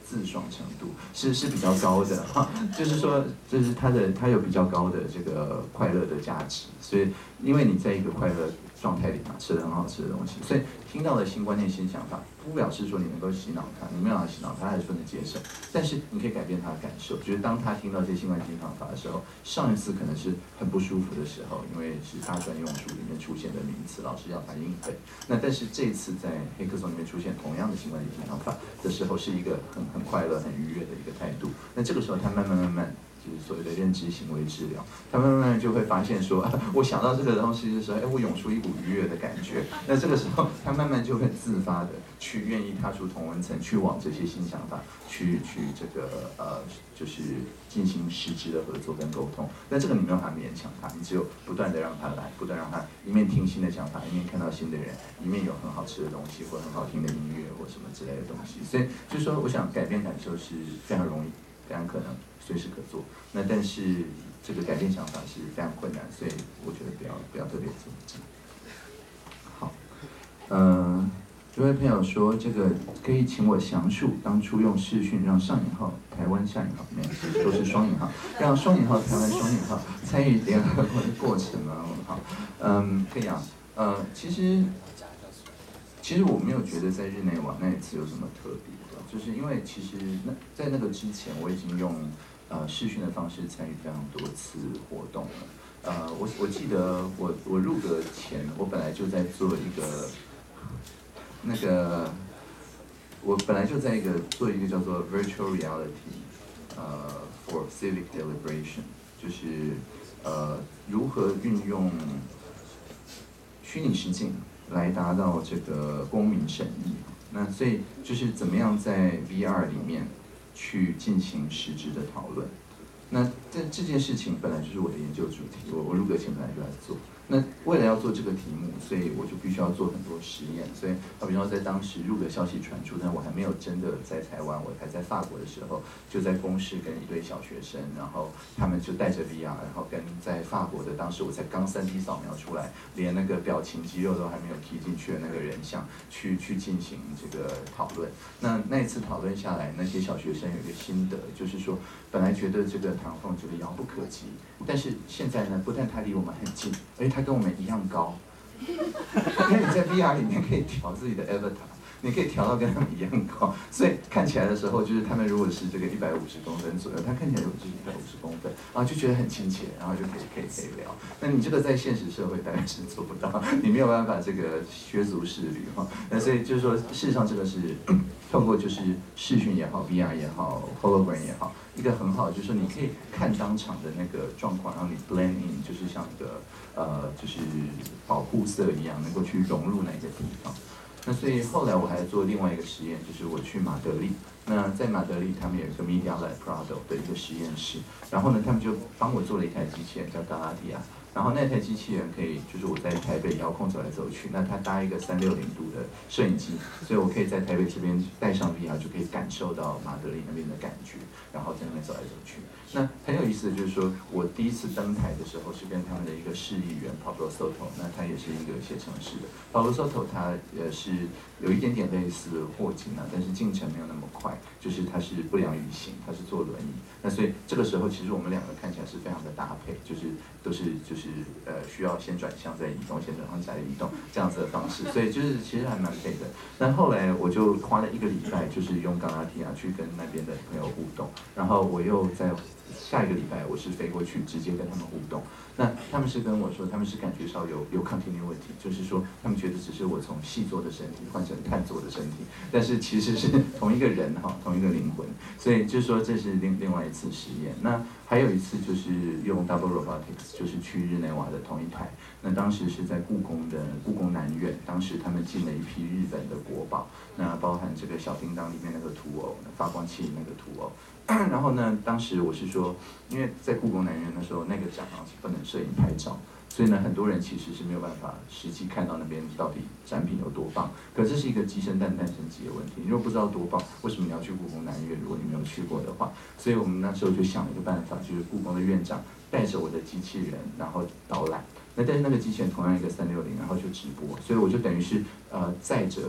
自爽程度是比较高的哈，就是说就是它有比较高的这个快乐的价值，所以因为你在一个快乐状态里嘛，吃了很好吃的东西，所以听到了新观念、新想法，不表示说你能够洗脑他，你没有办法洗脑他，还是不能接受，但是你可以改变他的感受，就是当他听到这些新观念、新想法的时候，上一次可能是很不舒服的时候，因为是大专用书里面出现的名词，老师要他应对。那但是这一次在黑客松里面出现同样的新观念、新想法的时候，是一个很快乐、很愉悦的一个态度。那这个时候他慢慢。就是所谓的认知行为治疗，他慢慢就会发现说，我想到这个东西的时候，我涌出一股愉悦的感觉。那这个时候，他慢慢就会自发的去愿意踏出同温层，去往这些新想法，去这个就是进行实质的合作跟沟通。那这个你没有办法勉强他，你只有不断的让他来，不断让他一面听新的想法，一面看到新的人，一面有很好吃的东西或很好听的音乐或什么之类的东西。所以就是说，我想改变感受是非常容易，非常可能。随时可做，那但是这个改变想法是非常困难，所以我觉得不要特别做。好，有位朋友说，这个可以请我详述当初用视讯让上引号台湾下引号没有都是双引号，让双引号台湾双引号参与联合国的过程吗？好，可以啊，其实我没有觉得在日内瓦那一次有什么特别的，就是因为其实在那个之前我已经用。视讯的方式参与非常多次活动了。我记得我入阁前，我本来就在做一个我本来就在做一个叫做 virtual reality for civic deliberation， 就是如何运用虚拟实境来达到这个公民审议。那所以就是怎么样在 VR 里面。去进行实质的讨论，那这件事情本来就是我的研究主题，我入阁前本来就在做。那为了要做这个题目，所以我就必须要做很多实验。所以，比方说在当时入阁消息传出，但我还没有真的在台湾，我还在法国的时候，就在公视跟一堆小学生，然后他们就带着 VR， 然后跟在法国的当时我才刚3D 扫描出来，连那个表情肌肉都还没有踢进去的那个人像，去进行这个讨论。那一次讨论下来，那些小学生有一个心得，就是说，本来觉得这个唐凤这个遥不可及，但是现在呢，不但他离我们很近，而且他跟我们一样高，因为你在 VR 里面可以调自己的 avatar， 你可以调到跟他们一样高，所以看起来的时候，就是他们如果是这个150公分左右，他看起来就是150公分，然后就觉得很亲切，然后就可以聊。那你这个在现实社会当然是做不到，你没有办法这个削足适履哈。那所以就是说，事实上这个是透过就是视讯也好 ，VR 也好 ，hologram 也好。一个很好，就是说你可以看当场的那个状况，然后你 blend in， 就是像一个就是保护色一样，能够去融入那个地方。那所以后来我还做另外一个实验，就是我去马德里。那在马德里，他们有一个 Media Lab Prado 的一个实验室，然后呢，他们就帮我做了一台机器人叫 Galatea。然后那台机器人可以，就是我在台北遥控走来走去，那它搭一个360度的摄影机，所以我可以在台北这边带上 VR， 就可以感受到马德里那边的感觉，然后在那边走来走去。那很有意思的就是说，我第一次登台的时候是跟他们的一个市议员 Pablo Soto， 那他也是一个写程式的。Pablo Soto 他是有一点点类似霍金啊，但是进程没有那么快，就是他是不良于行，他是坐轮椅。那所以这个时候其实我们两个看起来是非常的搭配，都是需要先转向再移动，先转向再移动这样子的方式，所以就是其实还蛮配的。那后来我就花了1个礼拜，就是用冈拉提亚去跟那边的朋友互动，然后我又在下一个礼拜我是飞过去直接跟他们互动。那他们是跟我说，他们是感觉上有 continuity， 就是说他们觉得只是我从细做的身体换成碳做的身体，但是其实是同一个人哈，同一个灵魂。所以就是说这是另外一次实验。那还有一次就是用 Double Robotics， 就是去日内瓦的同一台。那当时是在故宫南院，当时他们进了一批日本的国宝，那包含这个小叮当里面那个土偶，发光器那个土偶。然后呢，当时我是说，因为在故宫南院那时候那个展是不能摄影拍照，所以呢，很多人其实是没有办法实际看到那边到底展品有多棒。可这是一个鸡生蛋，蛋生鸡的问题。你如果不知道多棒，为什么你要去故宫南院？如果你没有去过的话，所以我们那时候就想了一个办法，就是故宫的院长带着我的机器人，然后导览。那但是那个机器人同样一个360，然后就直播，所以我就等于是载着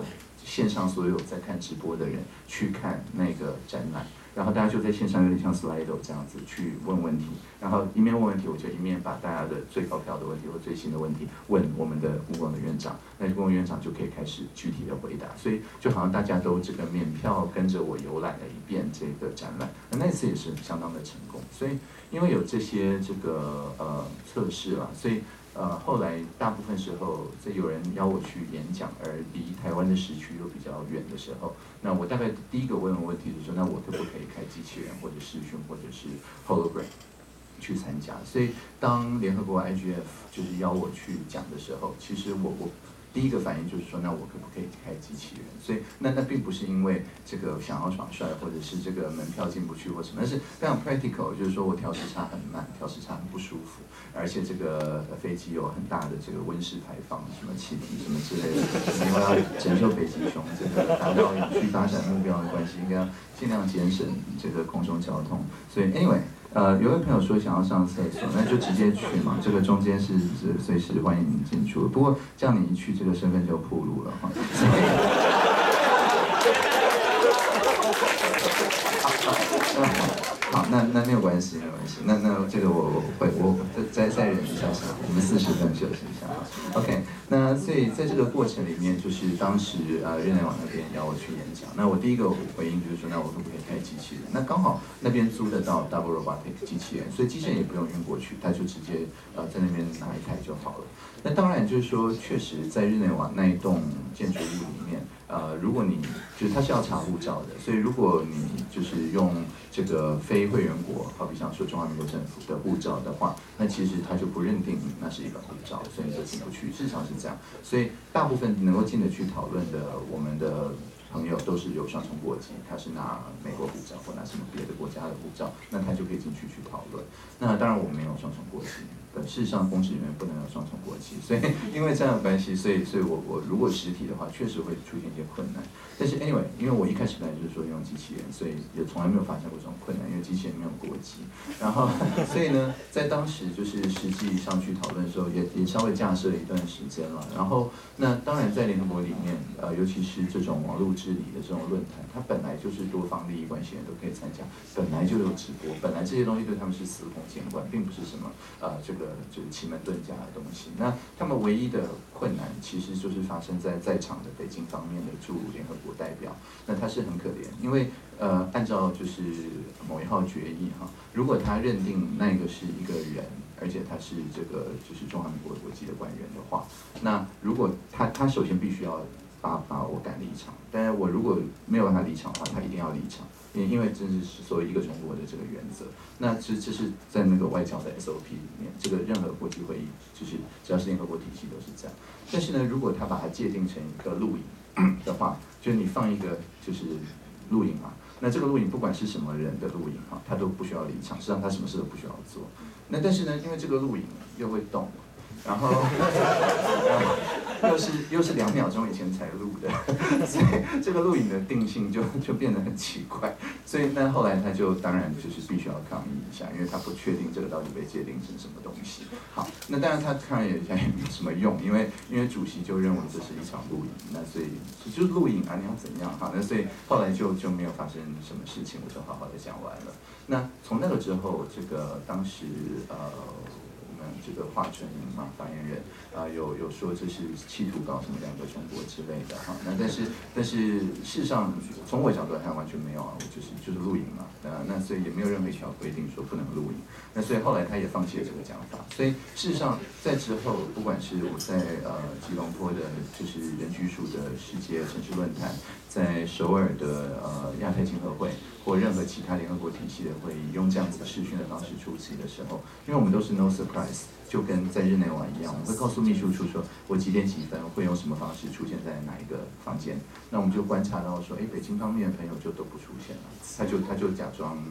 线上所有在看直播的人去看那个展览。然后大家就在线上有点像 Slido 这样子去问问题，然后一面问问题，我就一面把大家的最高票的问题或最新的问题问我们的故宫的院长，那故宫院长就可以开始具体的回答，所以就好像大家都这个免票跟着我游览了一遍这个展览，那次也是相当的成功，所以因为有这些这个测试啦，所以后来大部分时候，这有人邀我去演讲，而离台湾的时区又比较远的时候，那我大概第一个问的问题就是说，那我可不可以开机器人或者视讯或者是 hologram 去参加？所以当联合国 IGF 就是邀我去讲的时候，其实我第一个反应就是说，那我可不可以开机器人？所以那并不是因为这个想要耍帅，或者是这个门票进不去或什么，但是非常 practical， 就是说我调时差很慢，调时差很不舒服，而且这个飞机有很大的这个温室排放，什么气体什么之类的，因为要拯救北极熊，这个达到永续发展目标的关系，应该要尽量节省这个空中交通。所以 anyway。有位朋友说想要上厕所，那就直接去嘛。这个中间是随时欢迎你进出。不过这样你一去，这个身份就暴露了哈。好，那没有关系，没有关系。那这个我再忍一下下，我们40分休息一下。OK， 那所以在这个过程里面，就是当时日内瓦那边邀我去演讲，那我第一个回应就是说，那我可不可以开机器人？那刚好那边租得到 Double Robotic 机器人，所以机器人也不用运过去，他就直接在那边拿一台就好了。那当然就是说，确实在日内瓦那一栋建筑物里面。如果你就是他是要查护照的，所以如果你就是用这个非会员国，好比像说中华民国政府的护照的话，那其实他就不认定那是一本护照，所以你就进不去。事实上是这样，所以大部分能够进得去讨论的，我们的朋友都是有双重国籍，他是拿美国护照或拿什么别的国家的护照，那他就可以进去讨论。那当然我没有双重国籍。事实上，公职人员不能有双重国籍，所以因为这样的关系，所以我如果实体的话，确实会出现一些困难。但是 anyway， 因为我一开始本来就是说用机器人，所以也从来没有发生过这种困难，因为机器人没有国籍。然后，所以呢，在当时就是实际上去讨论的时候，也稍微架设了一段时间了。然后，那当然在联合国里面，尤其是这种网络治理的这种论坛，它本来就是多方利益关系人都可以参加，本来就有直播，本来这些东西对他们是司空见惯，并不是什么就是奇门遁甲的东西。那他们唯一的困难，其实就是发生在场的北京方面的驻联合国代表。那他是很可怜，因为按照就是某一号决议哈，如果他认定那个是一个人，而且他是这个就是中华民国国籍的官员的话，那如果他首先必须要把我赶离场，但是我如果没有让他离场的话，他一定要离场。因为这是所谓一个中国的这个原则，那这是在那个外交的 SOP 里面，这个任何国际会议就是只要是联合国体系都是这样。但是呢，如果他把它界定成一个录影的话，就是你放一个就是录影嘛，那这个录影不管是什么人的录影哈，他都不需要离场，实际上他什么事都不需要做。那但是呢，因为这个录影又会动。然后又是2秒钟以前才录的，所以这个录影的定性就变得很奇怪。所以那后来他就当然就是必须要抗议一下，因为他不确定这个到底被界定成什么东西。好，那当然他抗议一下也没有什么用，因为主席就认为这是一场录影，那所以就是录影啊，你要怎样哈？那所以后来就没有发生什么事情，我就好好的讲完了。那从那个之后，这个当时这个华春莹嘛，发言人有说这是企图搞什么2个中国之类的哈。那但是事实上从我角度来看完全没有啊，我就是录影嘛，那所以也没有任何一条规定说不能录影。那所以后来他也放弃了这个讲法。所以事实上在之后，不管是我在吉隆坡的就是人居署的世界城市论坛，在首尔的亚太经合会，或任何其他联合国体系的会议，用这样子视讯的方式出席的时候，因为我们都是 no surprise。就跟在日内瓦一样，我们会告诉秘书处说，我几点几分会用什么方式出现在哪一个房间。那我们就观察到说，北京方面的朋友就都不出现了，他就假装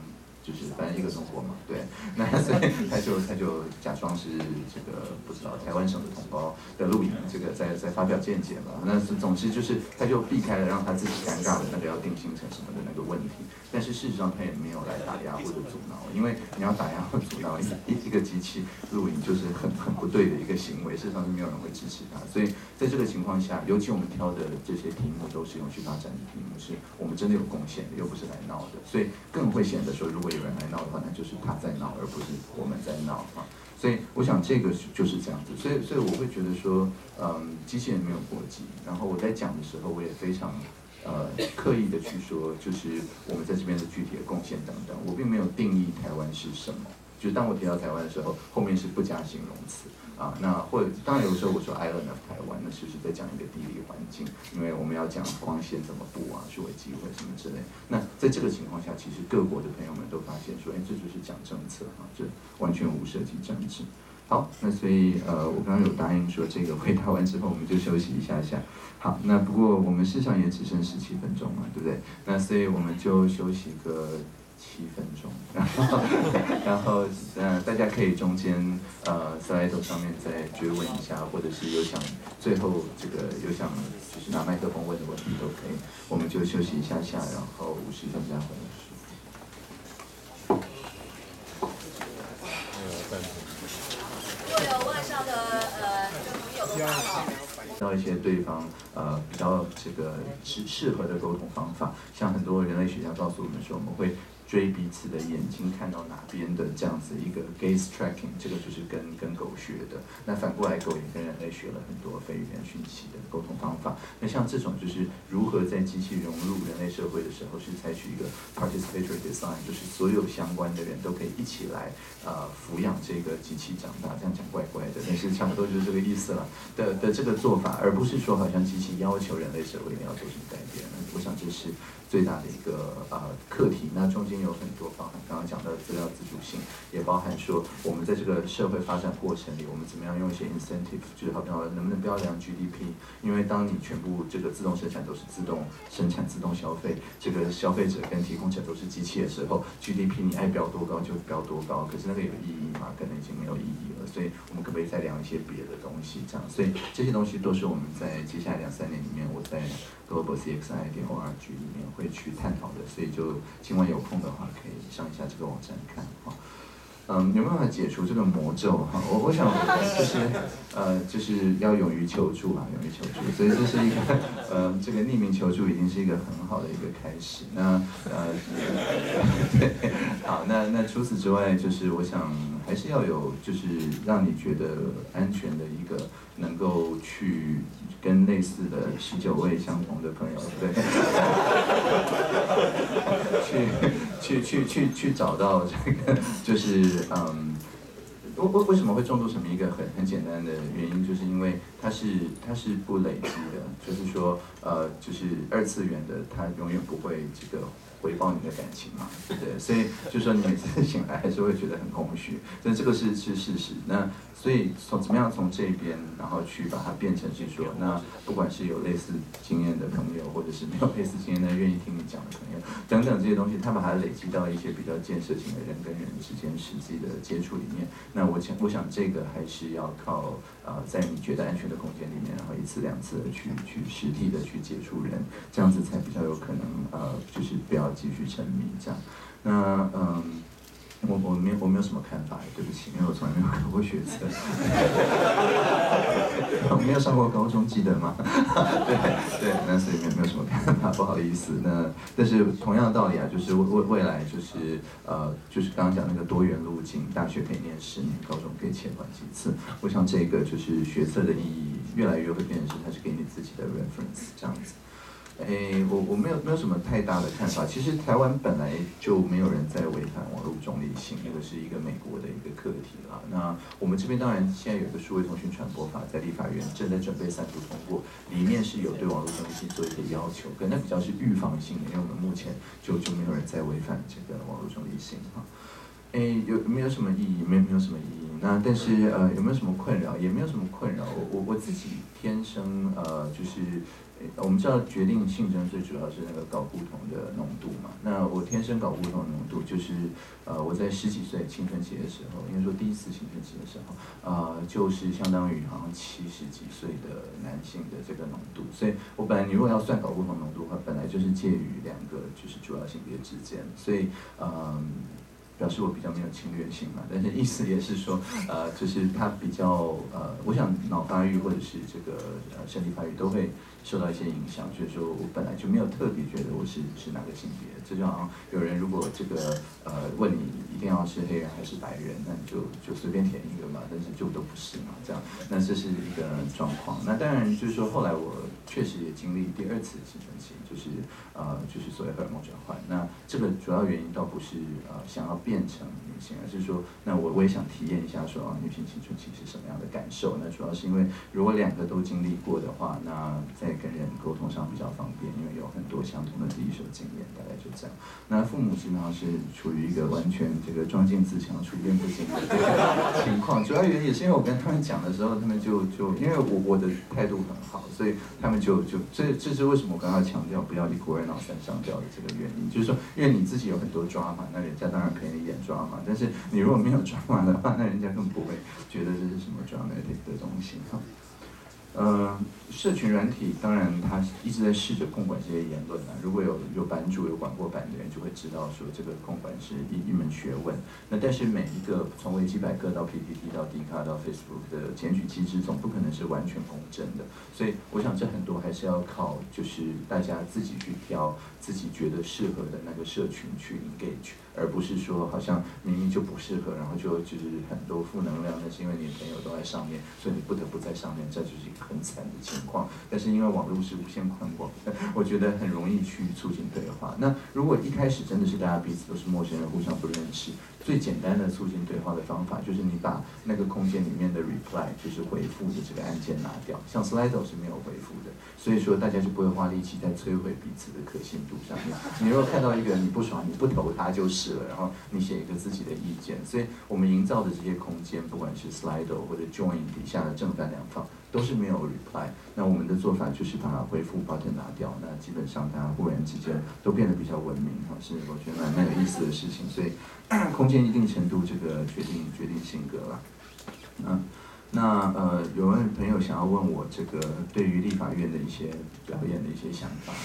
就是反正一个中国嘛，对，那所以他就假装是这个不知道台湾省的同胞的录影，这个在发表见解嘛，那总之就是他就避开了让他自己尴尬的那个要定性成什么的那个问题，但是事实上他也没有来打压或者阻挠，因为你要打压或阻挠一个机器录影就是很不对的一个行为，事实上是没有人会支持他，所以在这个情况下，尤其我们挑的这些题目都是永续发展的题目，是我们真的有贡献的，又不是来闹的，所以更会显得说，如果有人来闹的话，那就是他在闹，而不是我们在闹啊。所以我想这个就是这样子，所以我会觉得说，机器人没有国籍，然后我在讲的时候，我也非常刻意的去说，就是我们在这边的具体的贡献等等，我并没有定义台湾是什么。就是当我提到台湾的时候，后面是不加形容词啊。那或者当然有时候我说 Island of 台湾，那就是在讲一个地理环境，因为我们要讲光线怎么布啊，数位机会什么之类。那在这个情况下，其实各国的朋友们都发现说，这就是讲政策啊，这完全无涉及政治。好，那所以我刚刚有答应说这个回答完之后，我们就休息一下下。好，那不过我们事实上也只剩17分钟嘛，对不对？那所以我们就休息个7分钟，然后大家可以中间slide 上面再追问一下，或者是有想最后这个有想就是拿麦克风问的问题都可以，我们就休息一下下，然后50分再回来。 如果有问上的朋友的话， 到一些对方比较这个适合的沟通方法，像很多人类学家告诉我们说，我们会追彼此的眼睛，看到哪边的这样子一个 gaze tracking， 这个就是跟狗学的。那反过来，狗也跟人类学了很多非语言讯息的沟通方法。那像这种就是如何在机器融入人类社会的时候，是采取一个 participatory design， 就是所有相关的人都可以一起来抚养这个机器长大。这样讲怪怪的，但是差不多就是这个意思了的这个做法，而不是说好像机器要求人类社会要做什么改变。我想这是最大的一个课题。那中间有很多包含刚刚讲到的资料自主性，也包含说我们在这个社会发展过程里，我们怎么样用一些 incentive， 就是好比说能不能不要量 GDP， 因为当你全部这个自动生产都是自动生产、自动消费，这个消费者跟提供者都是机器的时候 ，GDP 你爱标多高就标多高，可是那个有意义吗？可能已经没有意义了。所以我们可不可以再量一些别的东西？这样，所以这些东西都是我们在接下来2-3年里面，我在 globalcxi.org 里面会去探讨的。所以就今晚有空的话，可以上一下这个网站看哈。有没有办法解除这个魔咒哈？我想就是要勇于求助啊，勇于求助。所以这是一个这个匿名求助已经是一个很好的一个开始。那对，好，那除此之外，就是我想还是要有就是让你觉得安全的一个能够去跟类似的19位相同的朋友，对，去找到这个就是为什么会重度沉迷？一个很简单的原因，就是因为它是不累积的，就是说就是2次元的，它永远不会这个回报你的感情嘛，对不对？所以就是说你每次醒来还是会觉得很空虚，所以这个是事实。那所以怎么样从这边，然后去把它变成是说，那不管是有类似经验的朋友，或者是没有类似经验的愿意听你讲的朋友，等等这些东西，他把它累积到一些比较建设性的人跟人之间实际的接触里面。那我想这个还是要靠在你觉得安全的空间里面，然后1次2次的去实地的去接触人，这样子才比较有可能就是不要继续沉迷这样。那我没有什么看法，对不起，因为我从来没有考过学测，我没有上过高中，记得吗？对，那所以没有什么看法，不好意思。那但是同样的道理啊，就是未来就是刚刚讲那个多元路径，大学可以念10年，高中可以切换几次。我想这个就是学测的意义越来越会变成是它是给你自己的 reference 这样子。我没有什么太大的看法。其实台湾本来就没有人在违反网络中立性，那个是一个美国的一个课题啦。那我们这边当然现在有一个数位通讯传播法在立法院正在准备3读通过，里面是有对网络中立性做一些要求，可能比较是预防性的，因为我们目前就没有人在违反这个网络中立性哈。有没有什么意义？没有什么意义。那但是有没有什么困扰？也没有什么困扰。我自己天生就是。我们知道决定性征最主要是那个睾固酮的浓度嘛， 那我天生睾固酮浓度就是，我在10几岁青春期的时候，应该说第一次青春期的时候，就是相当于好像70几岁的男性的这个浓度。所以我本来你如果要算睾固酮浓度的话，本来就是介于2个就是主要性别之间，所以表示我比较没有侵略性嘛，但是意思也是说，就是它比较我想脑发育或者是这个身体发育都会受到一些影响，就是说我本来就没有特别觉得我是哪个性别，这就好像有人如果这个问你一定要是黑人还是白人，那你就随便填一个嘛，但是就都不是嘛，这样，那这是一个状况。那当然就是说后来我确实也经历第2次青春期，就是所谓荷尔蒙转换。那这个主要原因倒不是想要变成女性，而是说，那我也想体验一下说女性青春期是什么样的感受。那主要是因为如果2个都经历过的话，那在跟人沟通上比较方便，因为有很多相同的第一手经验，大概就这样。那父母基本上是处于一个完全这个装进自强、处变不惊的这个情况。主要原因也是因为我跟他们讲的时候，他们就因为我的态度很好，所以他们这是为什么我刚刚强调不要一哭二闹三上吊的这个原因，就是说，因为你自己有很多抓嘛，那人家当然陪你演抓嘛，但是你如果没有抓嘛的话，那人家更不会觉得这是什么 dramatic 的东西哈。社群软体当然它一直在试着控管这些言论啊。如果有版主有管过版的人就会知道说这个控管是一门学问。那但是每一个从维基百科到 PTT 到 Dcard 到 Facebook 的检举机制总不可能是完全公正的，所以我想这很多还是要靠就是大家自己去挑自己觉得适合的那个社群去 engage， 而不是说好像明明就不适合，然后就是很多负能量，那是因为你的朋友都在上面，所以你不得不在上面，这就是一个很惨的情况。但是因为网络是无限宽广的，我觉得很容易去促进对话。那如果一开始真的是大家彼此都是陌生人，互相不认识，最简单的促进对话的方法就是你把那个空间里面的 reply 就是回复的这个按键拿掉，像 Slido 是没有回复的，所以说大家就不会花力气在摧毁彼此的可信度上面。你如果看到一个人你不爽，你不投他就是了，然后你写一个自己的意见。所以我们营造的这些空间，不管是 Slido 或者 Join 底下的正反两方，都是没有 reply。那我们的做法就是把回复 button 拿掉，那基本上大家忽然之间都变得比较文明，是我觉得蛮有意思的事情。所以空间一定程度这个决定性格了。有位朋友想要问我这个对于立法院的一些表演的一些想法。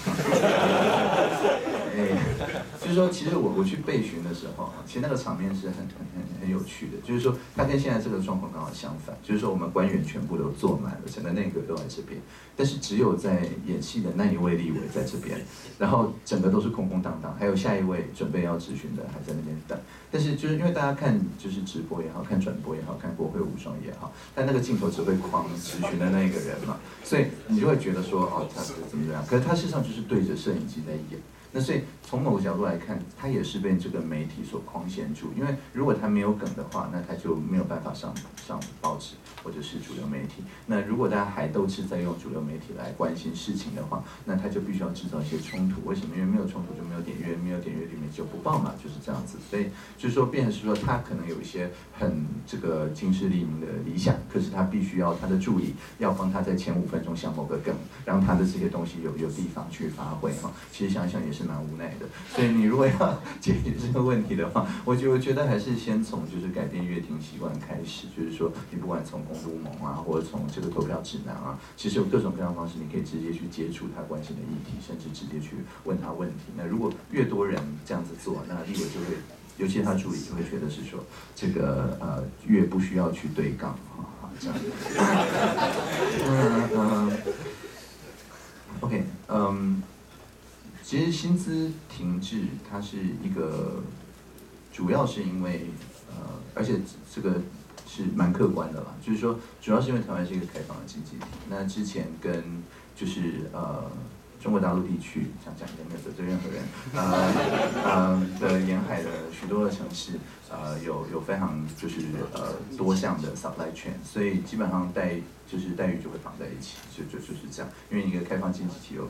就是说，其实我去备询的时候，其实那个场面是很有趣的。就是说，它跟现在这个状况刚好相反。就是说，我们官员全部都坐满了，整个内阁都在这边，但是只有在演戏的那一位立委在这边，然后整个都是空空荡荡，还有下一位准备要质询的还在那边等。但是就是因为大家看就是直播也好看转播也好看国会无双也好，但那个镜头只会框质询的那一个人嘛，所以你就会觉得说他怎么样，可是他事实上就是对着摄影机在演。那所以从某个角度来看，他也是被这个媒体所框限住，因为如果他没有梗的话，那他就没有办法上报纸或者是主流媒体。那如果大家还都是在用主流媒体来关心事情的话，那他就必须要制造一些冲突。为什么？因为没有冲突就没有点阅，没有点阅里面就不报嘛，就是这样子。所以就是说，变成是说他可能有一些很这个金石利民的理想，可是他必须要他的助理要帮他在前5分钟想某个梗，让他的这些东西有地方去发挥哈。其实想想也是蛮无奈的。所以你如果要解决这个问题的话，我觉得还是先从就是改变阅听习惯开始，就是说你不管从公读盟啊，或者从这个投票指南啊，其实有各种各样的方式，你可以直接去接触他关心的议题，甚至直接去问他问题。那如果越多人这样子做，那立委就会，尤其他助理就会觉得是说这个越不需要去对杠这样。OK， 其实薪资停滞它是一个，主要是因为而且这个是蛮客观的啦，就是说主要是因为台湾是一个开放的经济体，那之前跟就是中国大陆地区，讲也没有得罪任何人，的沿海的许多的城市，有非常就是多项的 supply chain， 所以基本上待遇就会绑在一起，就是这样，因为一个开放经济体有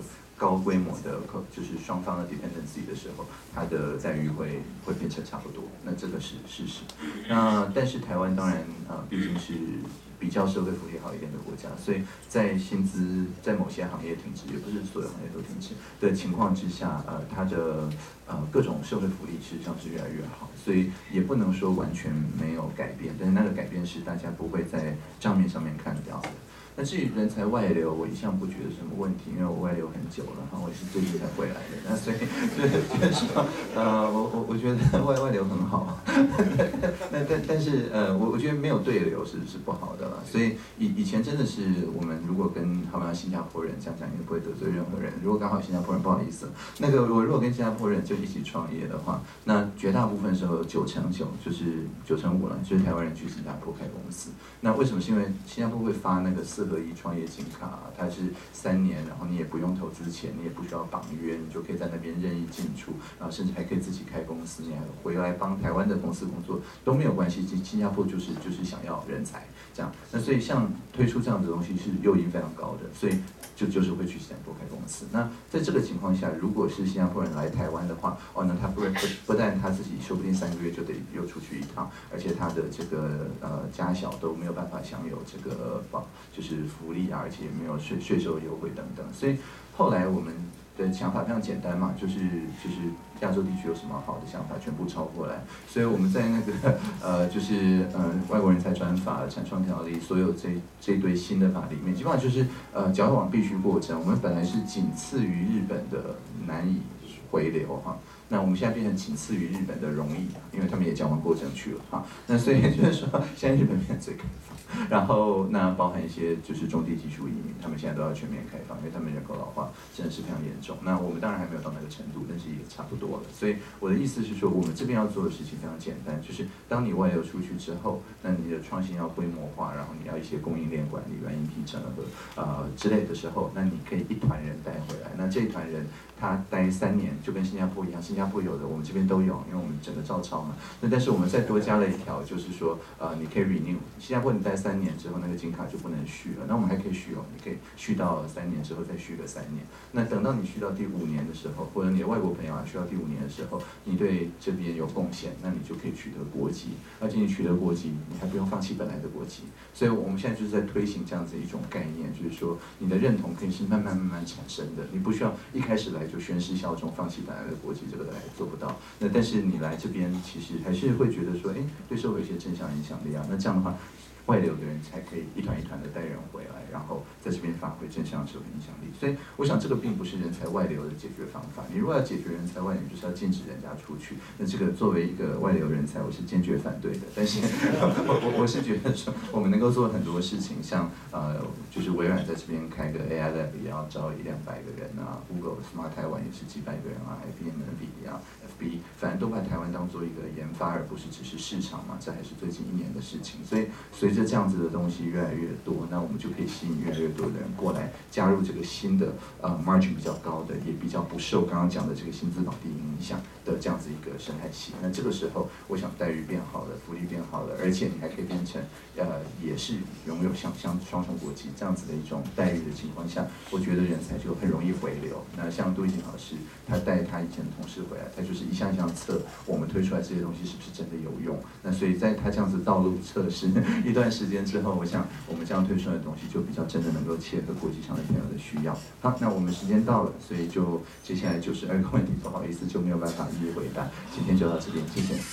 高规模的就是双方的 dependency 的时候，它的待遇会变成差不多，那这个是事实。那但是台湾当然毕竟是比较社会福利好一点的国家，所以在薪资在某些行业停止，也不是所有行业都停止的情况之下，它的各种社会福利事实上是越来越好，所以也不能说完全没有改变，但是那个改变是大家不会在账面上面看到的。那至于人才外流，我一向不觉得什么问题，因为我外流很久了，我也是最近才回来的，那所以就是说，我觉得外流很好，但是我觉得没有对流是不好的了，所以以前真的是我们如果跟好像新加坡人这样讲也不会得罪任何人，如果刚好新加坡人不好意思，那个我如果跟新加坡人就一起创业的话，那绝大部分时候9成9就是9成5了，就是台湾人去新加坡开公司，那为什么？是因为新加坡会发那个4合1创业金卡，它是3年，然后你也不用投资钱，你也不需要绑约，你就可以在那边任意进出，然后甚至还可以自己开公司，你还回来帮台湾的公司工作都没有关系。新加坡就是想要人才这样，那所以像推出这样的东西是诱因非常高的，所以就是会去新加坡开公司。那在这个情况下，如果是新加坡人来台湾的话，那他不但他自己说不定3个月就得又出去一趟，而且他的这个家小都没有办法享有这个就是福利啊，而且也没有税收优惠等等。所以后来我们的想法非常简单嘛，就是亚洲地区有什么好的想法，全部抄过来。所以我们在那个就是外国人才专法、产创条例，所有这一堆新的法里面，基本上就是矫枉必须过正。我们本来是仅次于日本的难以回流哈。那我们现在变成仅次于日本的容易，因为他们也矫枉过正去了哈。那所以就是说，现在日本变最开放，然后那包含一些就是中低技术移民，他们现在都要全面开放，因为他们人口老化真的是非常严重。那我们当然还没有到那个程度，但是也差不多了。所以我的意思是说，我们这边要做的事情非常简单，就是当你外流出去之后，那你的创新要规模化，然后你要一些供应链管理、软硬体整合之类的时候，那你可以一团人带回来。那这一团人他待3年，就跟新加坡一样，新加坡有的我们这边都有，因为我们整个照抄嘛。那但是我们再多加了一条，就是说你可以 renew。新加坡你待3年之后，那个金卡就不能续了。那我们还可以续哦，你可以续到3年之后再续个3年。那等到你续到第5年的时候，或者你的外国朋友续到第5年的时候，你对这边有贡献，那你就可以取得国籍。而且你取得国籍，你还不用放弃本来的国籍。所以我们现在就是在推行这样子一种概念，就是说你的认同可以是慢慢产生的，你不需要一开始来就宣誓效忠，放弃本来的国籍，这个来做不到。那但是你来这边，其实还是会觉得说，对社会有一些正向影响力啊。那这样的话，外流的人才可以一团一团的带人回来，然后在这边发挥正向社会影响力。所以我想这个并不是人才外流的解决方法。你如果要解决人才外流，就是要禁止人家出去。那这个作为一个外流人才，我是坚决反对的。但是我是觉得说，我们能够做很多事情，像就是微软在这边开个 AI Lab 也要招100-200个人啊 ，Google Smart 台湾也是几百个人啊 ，IBM 啊 ，FB 反正都把台湾当做一个研发，而不是只是市场嘛。这还是最近1年的事情。所以随着这样子的东西越来越多，那我们就可以吸引越来越多的人过来加入这个新的margin 比较高的，也比较不受刚刚讲的这个薪资绑定影响的这样子一个生态系。那这个时候，我想待遇变好了，福利变好了，而且你还可以变成也是拥有像双重国籍这样子的一种待遇的情况下，我觉得人才就很容易回流。那像杜一景老师，他带他以前的同事回来，他就是一项一项测我们推出来这些东西是不是真的有用。那所以在他这样子道路测试一段时间之后，我想我们这样推出来的东西就比较真的能够切合国际上的朋友的需要。好，那我们时间到了，所以就接下来92个问题，不好意思就没有办法一一回答，今天就到这边，谢谢。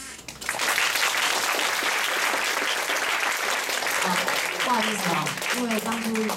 不好意思因为当初